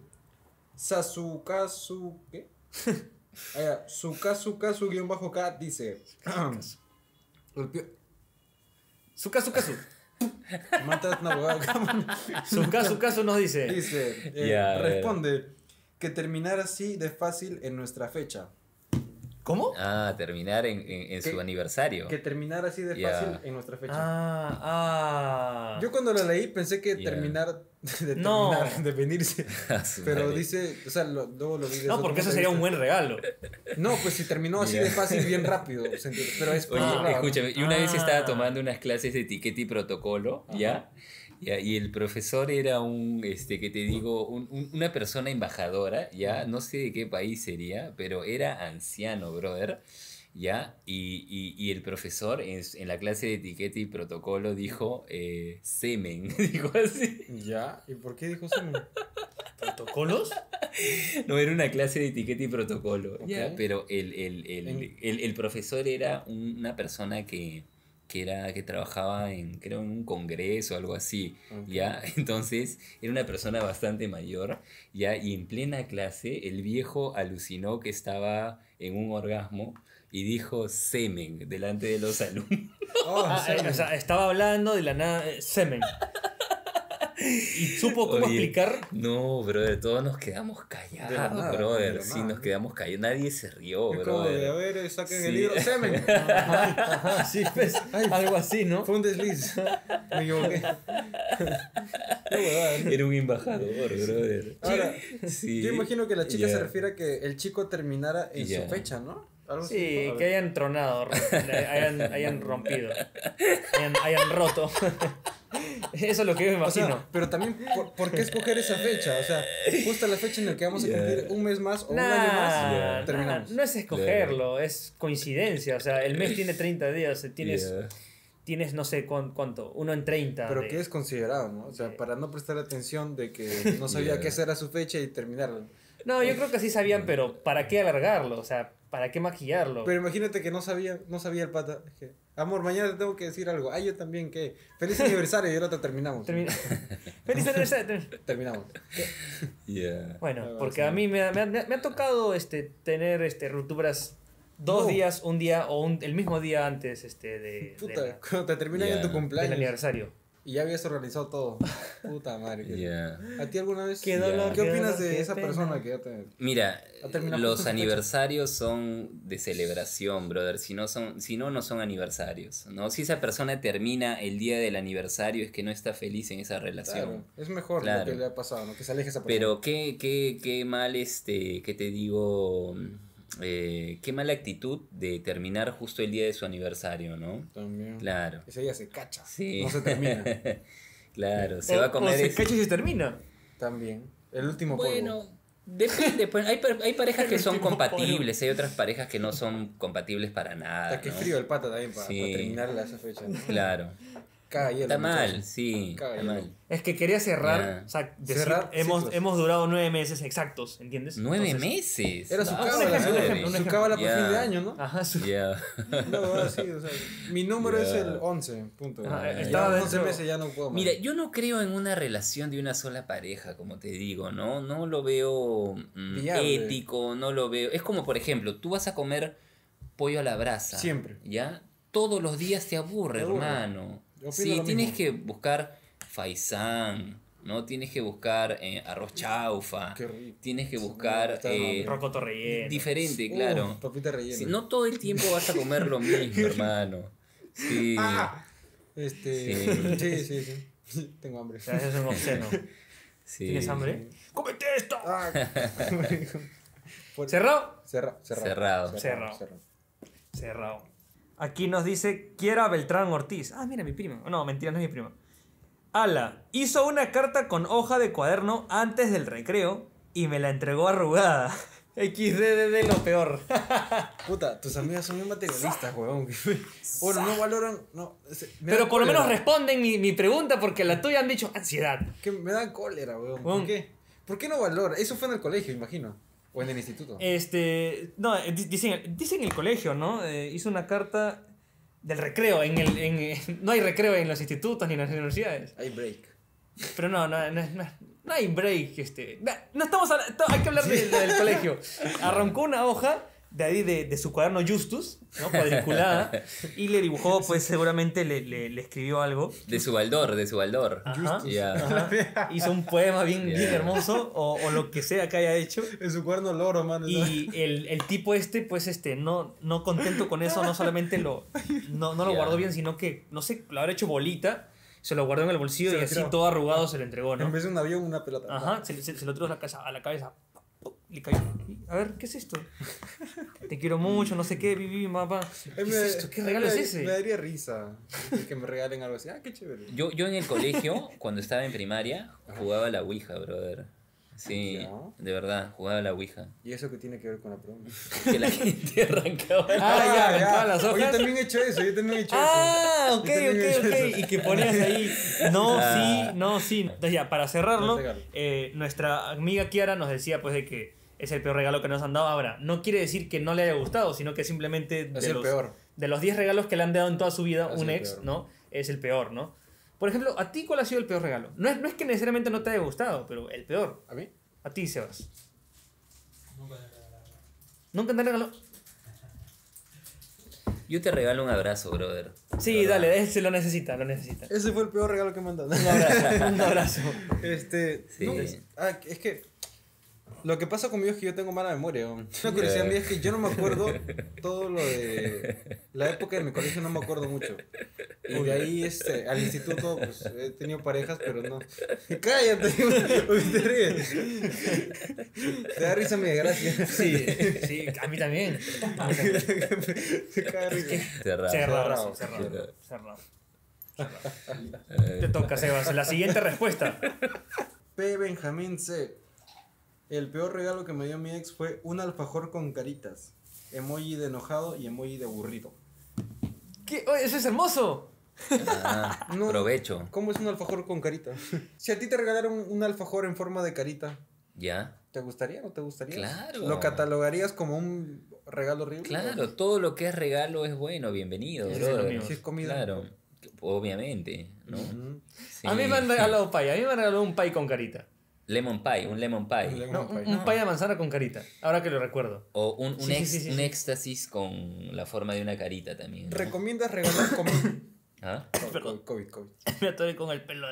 Sasukasu. ¿Qué? Ah, ya. Sukasukasu-K dice. El pio- Suka, suka, su. Matas una abogada. Suka, suka, su nos dice. Dice. eh, Ya, a ver. responde. Que terminar así de fácil en nuestra fecha. ¿Cómo? Ah, terminar en, en, en ¿Qué? su aniversario. Que terminar así de Ya. fácil en nuestra fecha. Ah, ah. Yo cuando la leí pensé que Ya. terminar de No. terminar, de venirse. A su Pero madre. dice, o sea, lo- luego lo vi desde No, otro porque eso punto de sería un vista. buen regalo. No, pues si terminó así Ya. de fácil, bien rápido. ¿se entiende? Pero es Oye, raro, ¿no? escúchame, yo una vez estaba Ah. tomando unas clases de etiqueta y protocolo, ¿ya? Ya, y el profesor era un, este, que te digo, un- un- una persona embajadora, ¿ya? No sé de qué país sería, pero era anciano, brother, ¿ya? Y, y, y el profesor en, en la clase de etiqueta y protocolo dijo, eh, semen, dijo así. Ya, ¿y por qué dijo semen? ¿Protocolos? No, era una clase de etiqueta y protocolo, ¿ya? Ok. Pero el, el, el, En- el, el profesor era un- una persona que, que, era, que trabajaba en, creo, en un congreso o algo así, Ok. ¿ya? Entonces, era una persona bastante mayor, ¿ya? Y en plena clase, el viejo alucinó que estaba en un orgasmo y dijo semen delante de los alumnos. Oh, Ah, eh, semen. o sea, estaba hablando de la nada. eh, semen. Y supo cómo Oye, explicar. No, brother, todos nos quedamos De la callados, nada, de brother. la Sí, nada. nos quedamos callados. Nadie se rió, Es como brother. de, a ver, eh, saquen Sí. el libro, semen. Ajá, sí, pues, algo así, ¿no? Fue un desliz. Me equivoqué. Qué huevada, ¿no? Era un embajador, brother. Ahora, Sí. yo imagino que la chica Ya. se refiere a que el chico terminara en Ya. su fecha, ¿no? Algo así. Sí, A ver. que hayan tronado, ro- hayan, hayan rompido, hayan, hayan roto. Eso es lo que yo me O sea, imagino. pero también, ¿por, por qué escoger esa fecha? O sea, justo la fecha en la que vamos a Ya. cumplir un mes más o un Nah, año más, Ya. terminamos. nah, no es escogerlo, es coincidencia. O sea, el mes tiene treinta días, tienes, Ya. tienes no sé cuán- cuánto, uno en treinta. Pero de- que es considerado, ¿no? O sea, Sí. para no prestar atención de que no sabía Ya. qué esa era su fecha y terminarlo. No, yo creo que sí sabían, pero ¿para qué alargarlo? O sea, ¿para qué maquillarlo? Pero imagínate que no sabía, no sabía el pata. Es que, amor, mañana te tengo que decir algo. Ay, yo también, ¿qué? Feliz aniversario y el otro terminamos. Termina- Feliz aniversario. Terminamos. Ya. Bueno, Algo porque así. a mí me ha, me ha- me ha tocado este, tener este, rupturas dos No. días, un día o un- el mismo día antes este, de, de Puta, la- cuando te terminan Ya. en tu del cumpleaños aniversario. y ya habías organizado todo. Puta madre. que- Ya. ¿A ti alguna vez? Qué dolor, ¿Qué qué opinas dolor, de qué esa pena. persona que ya te... Mira, Ha terminado los justo su fecha. aniversarios son de celebración, brother. Si no, son, si no, no son aniversarios, ¿no? Si esa persona termina el día del aniversario es que no está feliz en esa relación. Claro, es mejor Claro. lo que le ha pasado, ¿no? Que se aleje esa persona. Pero qué, qué, qué mal, este, qué te digo, eh, qué mala actitud de terminar justo el día de su aniversario, ¿no? También. Claro. Ese día se cacha. Sí. No se termina. Claro, se O- va a comer... o se es- cacha y se termina. También. El último polvo. Bueno, depende, pues hay, pa- hay parejas que son último compatibles, hay otras parejas que no son compatibles para nada. Está que ¿no? frío el pata también para Sí. terminarla esa fecha. ¿no? Claro. Caga hielo, Está mal, muchacho. sí, Caga está hielo. mal. Es que quería cerrar, Ya. o sea, decir, Cerrar hemos, ciclos. hemos durado nueve meses exactos, ¿entiendes? Nueve Entonces- meses. Era su No, un cábala, ejemplo, un ¿no? ejemplo, un Su ejemplo. cábala por Ya. fin de año, ¿no? Ajá, su- Ya. No, ahora sí, o sea, mi número Ya. es el once, punto. Ajá, Ya estaba once dentro- meses ya no puedo más. Mira, yo no creo en una relación de una sola pareja, como te digo, ¿no? No lo veo mm, Viable. ético, no lo veo. Es como, por ejemplo, tú vas a comer pollo a la brasa. Siempre. ¿Ya? Todos los días te aburre, Te aburre. hermano. Yo opino Sí, lo tienes mismo. que buscar faisán, ¿no? Tienes que buscar eh, arroz chaufa. Qué rico. Tienes que Sí, buscar está eh, hambre. Rocoto relleno. diferente, Uh, claro. papita rellena. Sí, no todo el tiempo vas a comer lo mismo, hermano. Sí. Ah, Este. Sí. Sí, sí, sí. Tengo hambre. O sea, eso es un obsceno. sí. ¿Tienes hambre? ¡Cómete esto! Ah. Por- ¿Cerrado? Cerra- cerrado. Cerrado. Cerrado. Cerrado. Aquí nos dice Kiera Beltrán Ortiz. Ah, mira, mi prima. No, mentira, no es mi prima. Ala, hizo una carta con hoja de cuaderno antes del recreo y me la entregó arrugada. equis de de de lo peor. Puta, tus amigas son bien materialistas, weón. Bueno, no valoran. No, se- me Pero dan por lo menos cólera. responden mi, mi pregunta porque la tuya han dicho ansiedad. Que me dan cólera, weón. Weón. ¿Por qué? ¿Por qué no valora? Eso fue en el colegio, imagino. O en el instituto. Este, no, eh, di- dicen, dicen en el colegio, ¿no? Eh, hizo una carta del recreo. En el, en, eh, no hay recreo en los institutos ni en las universidades. Hay break. Pero no, no, no, no, no hay break. Este, no, no estamos hablando, hay que hablar de- del colegio. Arrancó una hoja de ahí de, de su cuaderno Justus, ¿no? Cuadriculada, y le dibujó, pues seguramente le, le, le escribió algo. De su baldor, de su baldor. Ajá. Ya. Ajá. Hizo un poema bien, bien Yeah. hermoso o, o lo que sea que haya hecho. En su cuerno loro, mano. Y el, el tipo este, pues este, no, no contento con eso, no solamente lo, no, no lo Ya. guardó bien, sino que, no sé, lo habrá hecho bolita, se lo guardó en el bolsillo Se y lo así tiró. todo arrugado se lo entregó, En ¿no? vez de un avión, una pelota. Ajá, se, se- se lo tiró a la, casa, a la cabeza. Le cayó. Y, a ver, ¿qué es esto? Te quiero mucho, no sé qué, viví, mamá. ¿Qué Eh, es me- esto? ¿Qué regalo me- es ese? Me daría risa que me regalen algo así. Ah, qué chévere. Yo, yo en el colegio, cuando estaba en primaria, jugaba a la Ouija, brother. Sí, Ya. de verdad, jugaba a la Ouija. ¿Y eso qué tiene que ver con la pregunta? Que la gente arrancaba. Ah, ya, arrancaba las Yo hojas. también he hecho eso, yo también he hecho Ah, eso. ok, Yo también he hecho ok, ok. eso. Y que ponías ahí, no, Ah. sí, no, sí. Entonces ya, para cerrarlo, No regalo. eh, nuestra amiga Kiara nos decía pues de que es el peor regalo que nos han dado. Ahora, no quiere decir que no le haya gustado, sino que simplemente Es de el los, peor. de los diez regalos que le han dado en toda su vida, Es un el ex, peor. ¿no? Es el peor, ¿no? Por ejemplo, ¿a ti cuál ha sido el peor regalo? No es, no es que necesariamente no te haya gustado, pero el peor. ¿A mí? A ti, Sebas. Nunca le regalaba. ¿Nunca te han regalado? Yo te regalo un abrazo, brother. Sí, De verdad. dale, ese lo necesita, lo necesita. Ese fue el peor regalo que me han dado. Un abrazo, un abrazo. Este, Sí. no, es, ah, es que lo que pasa conmigo es que yo tengo mala memoria. ¿no? Una curiosidad mía es que yo no me acuerdo todo lo de la época de mi colegio, no me acuerdo mucho. Y de ahí este, al instituto pues he tenido parejas, pero no. Cállate, uy, te ríes. Te da risa mi desgracia. Sí, sí, a mí también. A mí también. Te cae risa. Cerrado. Cerrado, Cerrado. cerrado, cerrado. Eh, Te toca, Sebas. La siguiente respuesta. P. Benjamín C. El peor regalo que me dio mi ex fue un alfajor con caritas. Emoji de enojado y emoji de aburrido. ¿Qué? Oye, eso es hermoso. ah, No. Provecho. ¿Cómo es un alfajor con carita? Si a ti te regalaron un alfajor en forma de carita, ¿Ya? ¿te gustaría o no te gustaría? Claro. ¿Lo catalogarías como un regalo horrible? Claro, todo lo que es regalo es bueno, bienvenido, Sí, brother. amigos. Si es comida. Claro, obviamente, ¿no? Ujú. Sí. A mí me han regalado pay. A mí me han regalado un pay con carita. Lemon pie, un lemon pie. Un lemon No, pie. un, un pay de manzana con carita. Ahora que lo recuerdo. O un, un, Sí, sí, ex- sí, sí, un sí. éxtasis con la forma de una carita también. ¿no? ¿Recomiendas regalar comida? ¿Ah? COVID, COVID, COVID. Me atoré con el pelo de...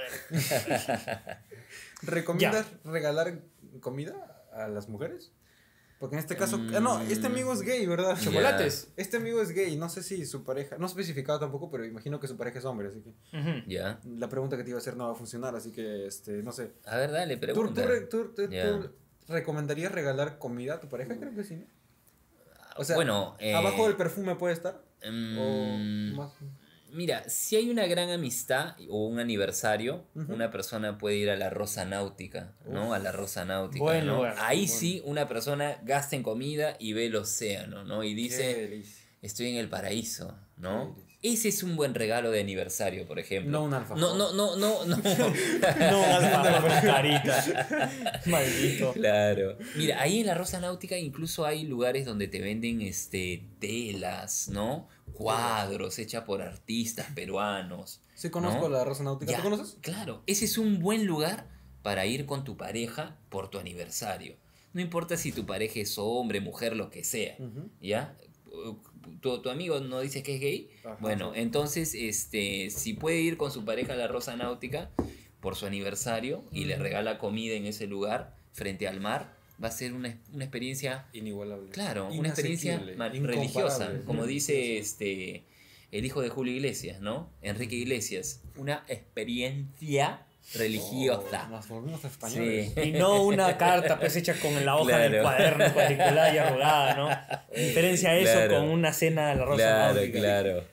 ¿Recomiendas regalar comida a las mujeres? Porque en este caso, Mm. ah, no, este amigo es gay, ¿verdad? Ya. Chocolates. Este amigo es gay, no sé si su pareja, no especificado tampoco, pero imagino que su pareja es hombre, así que Ujú. Ya. la pregunta que te iba a hacer no va a funcionar, así que, este, no sé. A ver, dale, ¿Tú, pregunta. tú, re- tú- tú- Ya. tú recomendarías regalar comida a tu pareja? Creo que sí, ¿no? O sea, bueno, eh, ¿abajo del perfume puede estar? mm, ¿O más? Mira, si hay una gran amistad o un aniversario, Ujú. una persona puede ir a la Rosa Náutica, ¿no? A la Rosa Náutica, Buen ¿no? lugar. Ahí Buen- sí una persona gasta en comida y ve el océano, ¿no? Y Qué dice, delicia. estoy en el paraíso, ¿no? Qué delicia. Ese es un buen regalo de aniversario, por ejemplo. No un alfajor. No, no, no, no, no. No, alfajor con carita. Maldito. Claro. Mira, ahí en la Rosa Náutica incluso hay lugares donde te venden este telas, ¿no? Cuadros hechas por artistas peruanos. Sí conozco ¿no? la Rosa Náutica. Ya, ¿Tú conoces? Claro, ese es un buen lugar para ir con tu pareja por tu aniversario. No importa si tu pareja es hombre, mujer, lo que sea, Ujú. ¿ya? Tu, tu amigo no dice que es gay. Ajá, Bueno, sí. entonces, este, si puede ir con su pareja a la Rosa Náutica por su aniversario y le Ujú. regala comida en ese lugar, frente al mar, va a ser una, una experiencia, Inigualable. claro, una experiencia Inasequible, ma- incomparable. religiosa, como Ujú. dice este el hijo de Julio Iglesias, ¿no? Enrique Iglesias, una experiencia religiosa. Oh, nos volvimos españoles. Sí. Y no una carta pues hecha con la hoja del Claro. cuaderno cuadriculada y arrugada, ¿no? Diferencia eso Claro. con una cena de la Rosa Claro, Náutica. claro.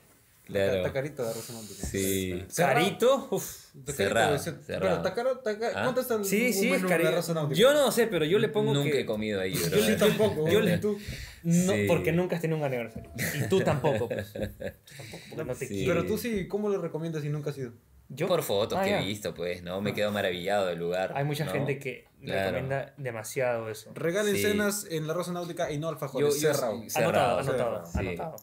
Claro. Está carito de razón. Sí. Carito, uff. Cerrado, Pero cerrado. está caro, está caro. ¿Ah? ¿Cuánto está el Sí, sí, un es menú de carito. Razón Náutica? Yo no sé, pero yo le pongo Nunca que... he comido ahí, bro. Yo sí tampoco. Yo ¿no? le- ¿Y tú? No, Sí. porque nunca has tenido un aniversario. Y tú tampoco, pues. Tú tampoco, porque no te Sí. quiero. Pero tú sí, ¿cómo lo recomiendas si nunca has ido? Yo, Por fotos Ah, que ya. he visto, pues, ¿no? Me quedo maravillado del lugar. Hay mucha ¿no? gente que Claro. recomienda demasiado eso. Regalen Sí. cenas en la Rosa Náutica y no Yo, alfajores. yo, cerrado. cerrado, Anotado, anotado, sí. anotado.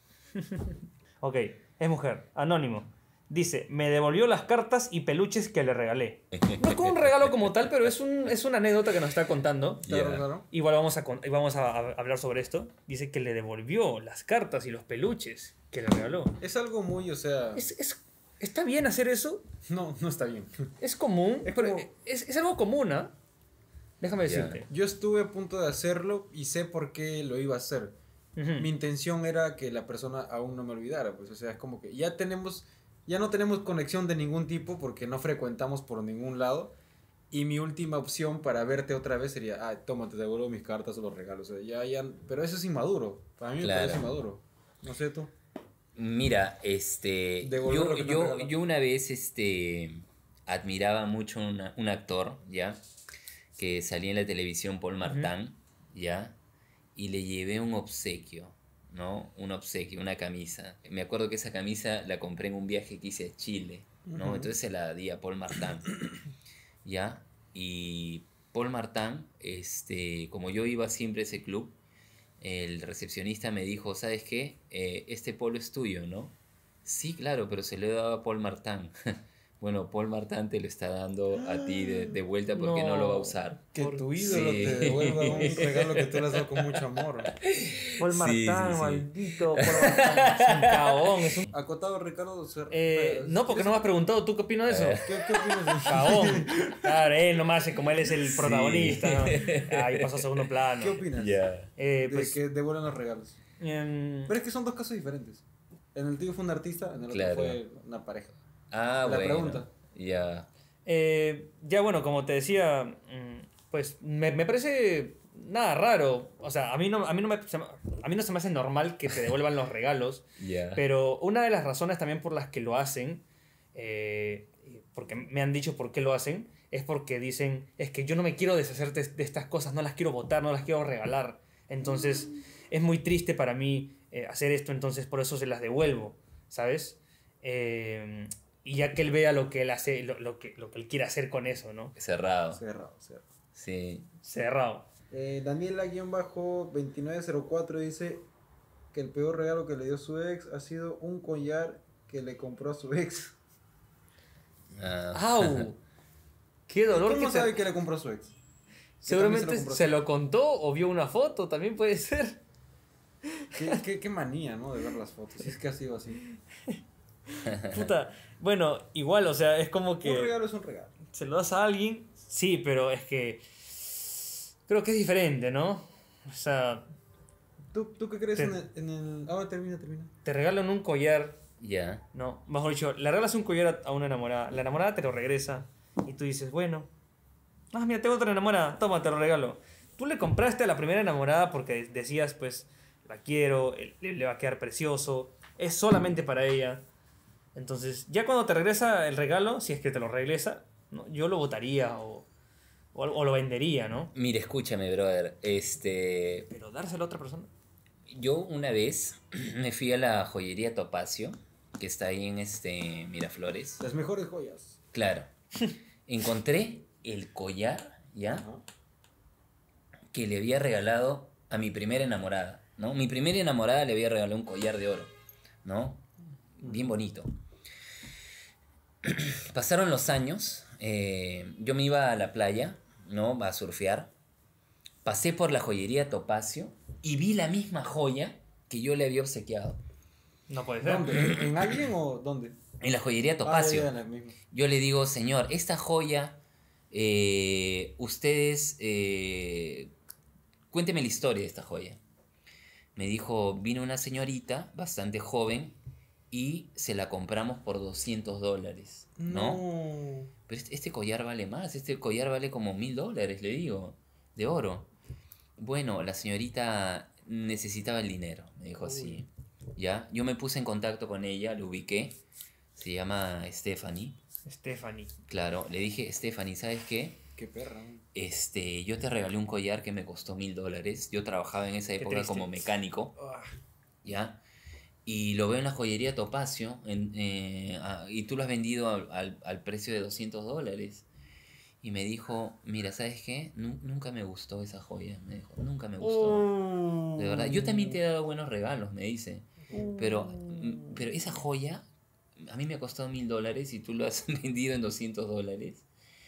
Ok, es mujer, anónimo. Dice, me devolvió las cartas y peluches que le regalé. No es como un regalo como tal, pero es, un, es una anécdota que nos está contando. Claro, Ya. claro. Igual vamos, a, con- vamos a, a hablar sobre esto. Dice que le devolvió las cartas y los peluches que le regaló. Es algo muy, o sea. Es, es- ¿Está bien hacer eso? No, no está bien. Es común. Es pero como- es, es algo común, ¿ah? Déjame Ya. decirte. Yo estuve a punto de hacerlo y sé por qué lo iba a hacer. Ujú. Mi intención era que la persona aún no me olvidara, pues, o sea, es como que ya tenemos, ya no tenemos conexión de ningún tipo porque no frecuentamos por ningún lado. Y mi última opción para verte otra vez sería, ah, toma, te devuelvo mis cartas o los regalos. O sea, ya, ya, pero eso es inmaduro. Para mí Claro. me parece inmaduro. No sé tú. Mira, este, Devolver yo, lo que te yo, regaló. yo una vez, este, admiraba mucho una- un actor, ¿ya? Que salía en la televisión, Paul Martin, ¿ya? Y le llevé un obsequio, ¿no? Un obsequio, una camisa. Me acuerdo que esa camisa la compré en un viaje que hice a Chile, ¿no? Ujú. Entonces se la di a Paul Martin, ¿ya? Y Paul Martin, este, como yo iba siempre a ese club, el recepcionista me dijo, ¿sabes qué? Eh, este polo es tuyo, ¿no? Sí, claro, pero se lo he dado a Paul Martin. Bueno, Paul Martin te lo está dando a ti de, de vuelta porque no. No. lo va a usar. Que Por- tu ídolo Sí. te devuelva un regalo que tú le has dado con mucho amor. Paul Sí, Martán, sí, sí. maldito. Paul Martán, es un cagón. Es un... Acotado, Ricardo. Ser- Eh, no, porque no me has preguntado. ¿Tú qué opinas de eso? ¿Qué, qué opinas de eso? Cagón. Claro, él nomás, como él es el protagonista, ¿no? Ahí pasó a segundo plano. ¿Qué opinas? Ya. Eh, De pues, que devuelvan los regalos. em, Pero es que son dos casos diferentes. En el tuyo fue un artista, en el Claro. otro fue una pareja. Ah, La bueno. pregunta. Ya. eh, ya bueno, como te decía, mm, pues me, me parece nada raro. O sea, a mí, no, a, mí no me, se me- a mí no se me hace normal que te devuelvan los regalos. Ya. Pero una de las razones también por las que lo hacen, eh, porque me han dicho por qué lo hacen, es porque dicen, es que yo no me quiero deshacer de, de estas cosas, no las quiero botar, no las quiero regalar. Entonces es muy triste para mí eh, hacer esto, entonces por eso se las devuelvo, ¿sabes? Eh, y ya que él vea lo que él hace, lo, lo que, lo que él quiere hacer con eso, ¿no? Cerrado. Cerrado, cerrado. Sí. Cerrado. Eh, Daniela-veintinueve cero cuatro dice que el peor regalo que le dio su ex ha sido un collar que le compró a su ex. Ah. ¡Au! ¡Qué dolor! ¿Cómo que te- sabe que le compró a su ex? Seguramente también se lo compró. se lo contó o vio una foto, también puede ser. ¿Qué, qué, qué manía, ¿no? De ver las fotos. Si es que ha sido así. Puta, bueno, igual, o sea, es como Un que regalo es un regalo. se lo das a alguien, sí, pero es que creo que es diferente, ¿no? O sea, ¿Tú, tú qué crees Te- en el, en el... Ahora termina, termina. te regalan un collar, Ya. no, mejor dicho, le regalas un collar a a una enamorada, la enamorada te lo regresa y tú dices, bueno, ah, mira, tengo otra enamorada, toma, te lo regalo. Tú le compraste a la primera enamorada porque decías, pues, la quiero, le, le va a quedar precioso, es solamente para ella. Entonces, ya cuando te regresa el regalo, si es que te lo regresa, ¿no? Yo lo botaría o, o, o lo vendería, ¿no? Mira, escúchame, brother. Este. Pero dárselo a otra persona. Yo una vez me fui a la joyería Topacio, que está ahí en este Miraflores. Las mejores joyas. Claro. Encontré el collar, ¿ya? Ajá. Que le había regalado a mi primera enamorada, ¿no? Mi primera enamorada le había regalado un collar de oro, ¿no? Bien bonito. Pasaron los años, eh, yo me iba a la playa, ¿no? A surfear. Pasé por la joyería Topacio y vi la misma joya que yo le había obsequiado. No puede ser. ¿Dónde? ¿En, en alguien o dónde? En la joyería Ah, Topacio. ya, ya, en el mismo. Yo le digo, señor, esta joya, eh, ustedes, eh, cuénteme la historia de esta joya. Me dijo, vino una señorita bastante joven y se la compramos por doscientos dólares, ¿no? No. Pero este, este collar vale más, este collar vale como mil dólares, le digo, de oro. Bueno, la señorita necesitaba el dinero, me dijo así. ¿ya? Yo me puse en contacto con ella, lo ubiqué, se llama Stephanie, Stephanie. claro, le dije, Stephanie, ¿sabes qué? Qué perra. Este, yo te regalé un collar que me costó mil dólares, yo trabajaba en esa época triste. como mecánico, Ah, ¿ya? Y lo veo en la joyería Topacio, en, eh, ah, y tú lo has vendido al, al, al precio de doscientos dólares. Y me dijo, mira, ¿sabes qué? Nu- nunca me gustó esa joya, me dijo, nunca me gustó. De verdad, yo también te he dado buenos regalos, me dice. Pero, mm, pero esa joya a mí me ha costado mil dólares y tú lo has vendido en doscientos dólares.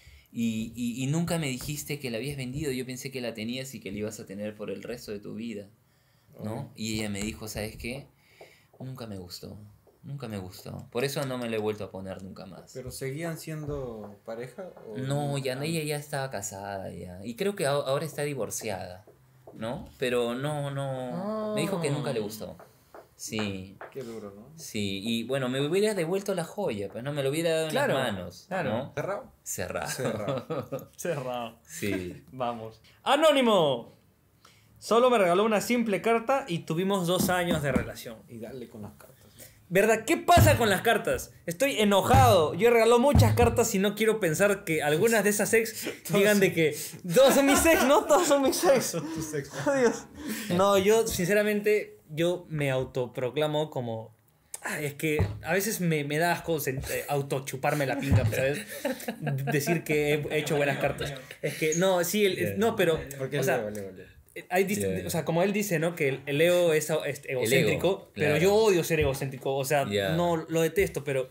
Y, y, y nunca me dijiste que la habías vendido. Yo pensé que la tenías y que la ibas a tener por el resto de tu vida, ¿no? Y ella me dijo, ¿sabes qué? Nunca me gustó. Nunca me gustó. Por eso no me la he vuelto a poner nunca más. ¿Pero seguían siendo pareja? O No, ya no, ella ya estaba casada ya. Y creo que a- ahora está divorciada, ¿no? Pero no, no. Me dijo que nunca le gustó. Sí, Qué duro, ¿no? sí. Y bueno, me hubiera devuelto la joya, pues no me lo hubiera dado Claro, en las manos. claro. ¿No? ¿Cerrado? Cerrado. Cerrado. Cerrado. Sí. Vamos. Anónimo. Solo me regaló una simple carta y tuvimos dos años de relación. Y dale con las cartas. ¿Verdad? ¿Qué pasa con las cartas? Estoy enojado. Yo he regalado muchas cartas y no quiero pensar que algunas de esas ex digan de que todos son mis ex, ¿no? Todos son mis ex. Tus ex. Adiós. No, yo sinceramente, yo me autoproclamo como... Ay, es que a veces me, me da asco sent- eh, autochuparme la pinga, ¿sabes? Decir que he hecho buenas cartas. Es que, no, sí, el- Yeah. no, pero... Porque o sea, Leo, Leo, Leo. hay dist- Yeah. o sea, como él dice, ¿no? Que el, el ego es, es egocéntrico, ego, pero claro. yo odio ser egocéntrico, o sea, Yeah. no lo detesto, pero,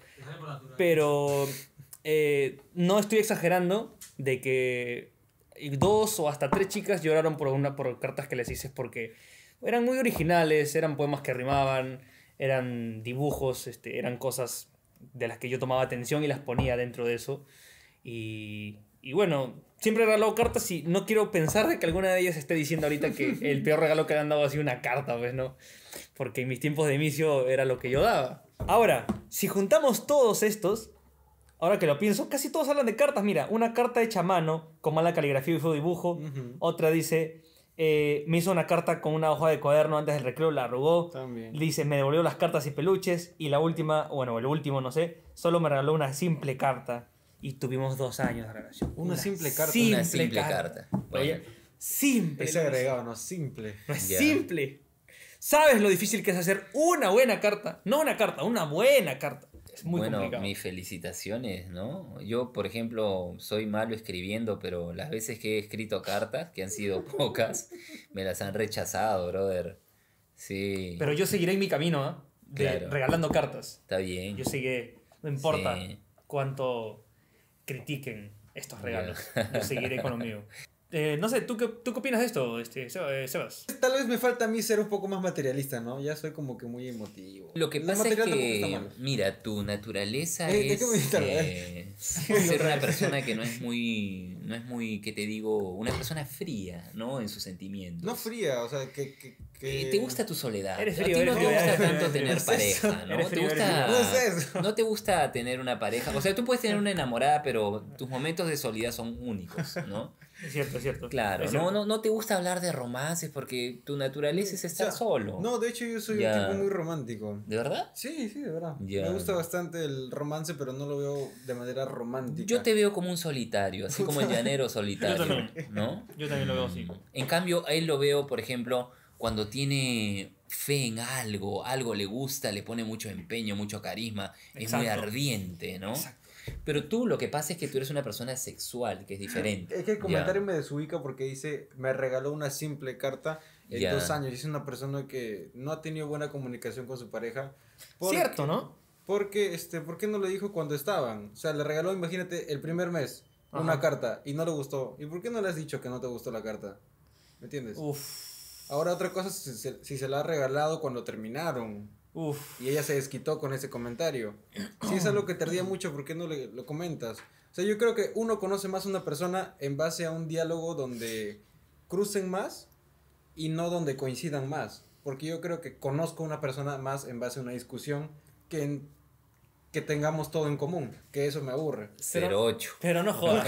pero eh, no estoy exagerando de que dos o hasta tres chicas lloraron por una por cartas que les hice porque eran muy originales, eran poemas que rimaban, eran dibujos, este, eran cosas de las que yo tomaba atención y las ponía dentro de eso. Y, y bueno, siempre he regalado cartas y no quiero pensar de que alguna de ellas esté diciendo ahorita que el peor regalo que le han dado ha sido una carta, pues, ¿no? Porque en mis tiempos de inicio era lo que yo daba. Ahora, si juntamos todos estos, ahora que lo pienso, casi todos hablan de cartas. Mira, una carta hecha a mano, con mala caligrafía y feo dibujo. Ujú. Otra dice, eh, me hizo una carta con una hoja de cuaderno antes del recreo, la arrugó. También. Dice, me devolvió las cartas y peluches. Y la última, bueno, el último, no sé, solo me regaló una simple carta. Y tuvimos dos años de relación. Una simple carta. Una simple carta. Bueno. Oye, simple. Ese agregado, no, simple. No es Ya. simple. ¿Sabes lo difícil que es hacer una buena carta? No una carta, una buena carta. Es muy bueno, complicado. mis felicitaciones, ¿no? Yo, por ejemplo, soy malo escribiendo, pero las veces que he escrito cartas, que han sido pocas, me las han rechazado, brother. Sí, Pero yo seguiré en mi camino, ¿ah? De Claro. regalando cartas. está bien. Yo seguiré. No importa Sí. cuánto critiquen estos regalos. Yo seguiré con lo mío. Eh, no sé, ¿tú qué, ¿tú qué opinas de esto, este, Seba- eh, Sebas? Tal vez me falta a mí ser un poco más materialista, ¿no? Ya soy como que muy emotivo. Lo que Lo pasa es material tampoco está que, malo. mira, tu naturaleza Eh, ¿de es qué me dijiste hablar? eh, ser una persona que no es muy, no es muy, ¿qué te digo? Una persona fría, ¿no? En sus sentimientos. No fría, o sea, que... que, que... Eh, te gusta tu soledad. Eres a frío, ti no eres te frío, gusta eres frío, tanto eres tener frío. pareja, ¿no? Eres Te frío, eres gusta, frío. No es eso. no te gusta tener una pareja. O sea, tú puedes tener una enamorada, pero tus momentos de soledad son únicos, ¿no? Es cierto, es cierto. Claro, Es no, cierto. no, no te gusta hablar de romances porque tu naturaleza es estar Ya. solo. No, de hecho yo soy Ya. un tipo muy romántico. ¿De verdad? Sí, sí, de verdad. Ya. Me gusta bastante el romance, pero no lo veo de manera romántica. Yo te veo como un solitario, así como el llanero Yo solitario, también. ¿no? Yo también lo veo así. En cambio, a él lo veo, por ejemplo, cuando tiene fe en algo, algo le gusta, le pone mucho empeño, mucho carisma, es muy Exacto. ardiente, ¿no? Exacto. Pero tú lo que pasa es que tú eres una persona sexual, que es diferente. Es que el Ya. comentario me desubica porque dice, me regaló una simple carta en Ya. dos años. Y es una persona que no ha tenido buena comunicación con su pareja. porque- Cierto, ¿no? Porque, este, ¿por qué no le dijo cuando estaban? O sea, le regaló, imagínate, el primer mes una Ajá. carta y no le gustó. ¿Y por qué no le has dicho que no te gustó la carta? ¿Me entiendes? Uf. Ahora otra cosa es si se, si se la ha regalado cuando terminaron Uf. y ella se desquitó con ese comentario. Si es algo que te ardía mucho, ¿por qué no le lo comentas? O sea, yo creo que uno conoce más a una persona en base a un diálogo donde crucen más y no donde coincidan más. Porque yo creo que conozco a una persona más en base a una discusión que en que tengamos todo en común, que eso me aburre. cero ocho. Pero no jodas.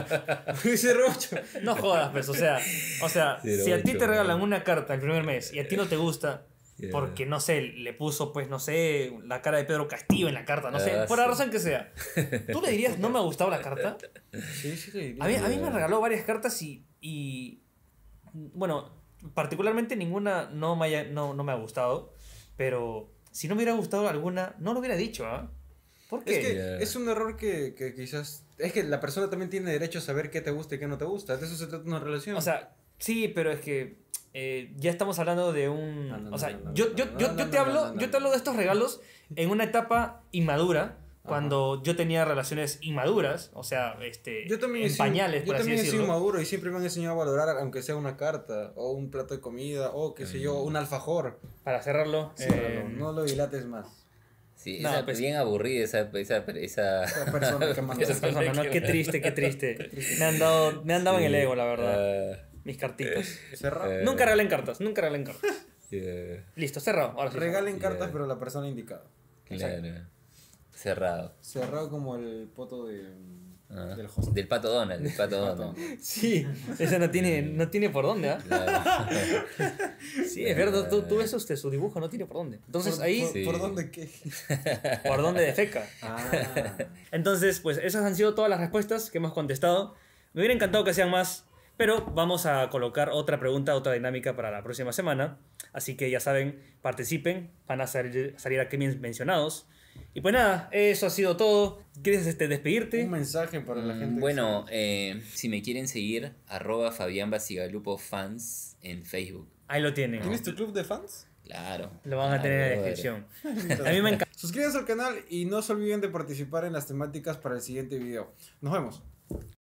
cero ocho. No jodas, pues, o sea, o sea, Cero si a ti ocho, te regalan ¿no? una carta el primer mes y a ti no te gusta, Yeah. Porque, no sé, le puso, pues, no sé, la cara de Pedro Castillo en la carta, no sé, Ah, por la sí. razón que sea. ¿Tú le dirías, no me ha gustado la carta? Sí, sí, le diría. A mí, a mí me regaló varias cartas y, y bueno, particularmente ninguna no me, haya, no, no me ha gustado, pero si no me hubiera gustado alguna, no lo hubiera dicho, ¿ah? ¿Por qué? Es que Yeah. es un error que, que quizás... Es que la persona también tiene derecho a saber qué te gusta y qué no te gusta. De eso se trata una relación. O sea, sí, pero es que eh, ya estamos hablando de un... No, no, o sea, no, no, yo, no, yo, no, yo, no, yo no, te no, hablo, no, no, yo te hablo de estos regalos en una etapa inmadura, cuando yo tenía relaciones inmaduras, o sea, este, Yo también, en he sido, pañales, yo por así también he sido decirlo. maduro y siempre me han enseñado a valorar, aunque sea una carta, o un plato de comida, o qué sé yo, un alfajor. Para cerrarlo, Sí, eh, no, no lo dilates más. Sí, No, esa, pues- bien aburrida esa, esa, esa... Esa persona que mandó. esa persona, ¿no? Qué triste, qué triste. Me han dado, me han dado en el ego, la verdad. Ah, Mis cartitas. Cerrado. Eh. Nunca regalen cartas, nunca regalen cartas. yeah, Listo, cerrado. Ahora sí. Regalen Yeah. cartas, pero a la persona indicada. claro. Cerrado. Cerrado como el poto de, Ah, del host. Del Pato Donald, del Pato Donald. Sí, eso no tiene, no tiene por dónde, ¿ah? Claro. Sí, es verdad, tú, tú ves usted, su dibujo no tiene por dónde. Entonces ¿Por, ahí, por, Sí. ¿por dónde qué? ¿por dónde defeca? Ah. Entonces, pues esas han sido todas las respuestas que hemos contestado. Me hubiera encantado que sean más, pero vamos a colocar otra pregunta, otra dinámica para la próxima semana. Así que ya saben, participen, van a salir, salir aquí men- mencionados. Y pues nada, eso ha sido todo. ¿Quieres este, despedirte? Un mensaje para la gente. que Bueno, eh, si me quieren seguir, arroba Fabián Basigalupo Fans en Facebook. Ahí lo sabe. tienen. ¿Tienes tu club de fans? Claro. Lo van a tener en la Claro, descripción. A mí me encanta. Suscríbanse al canal y no se olviden de participar en las temáticas para el siguiente video. Nos vemos.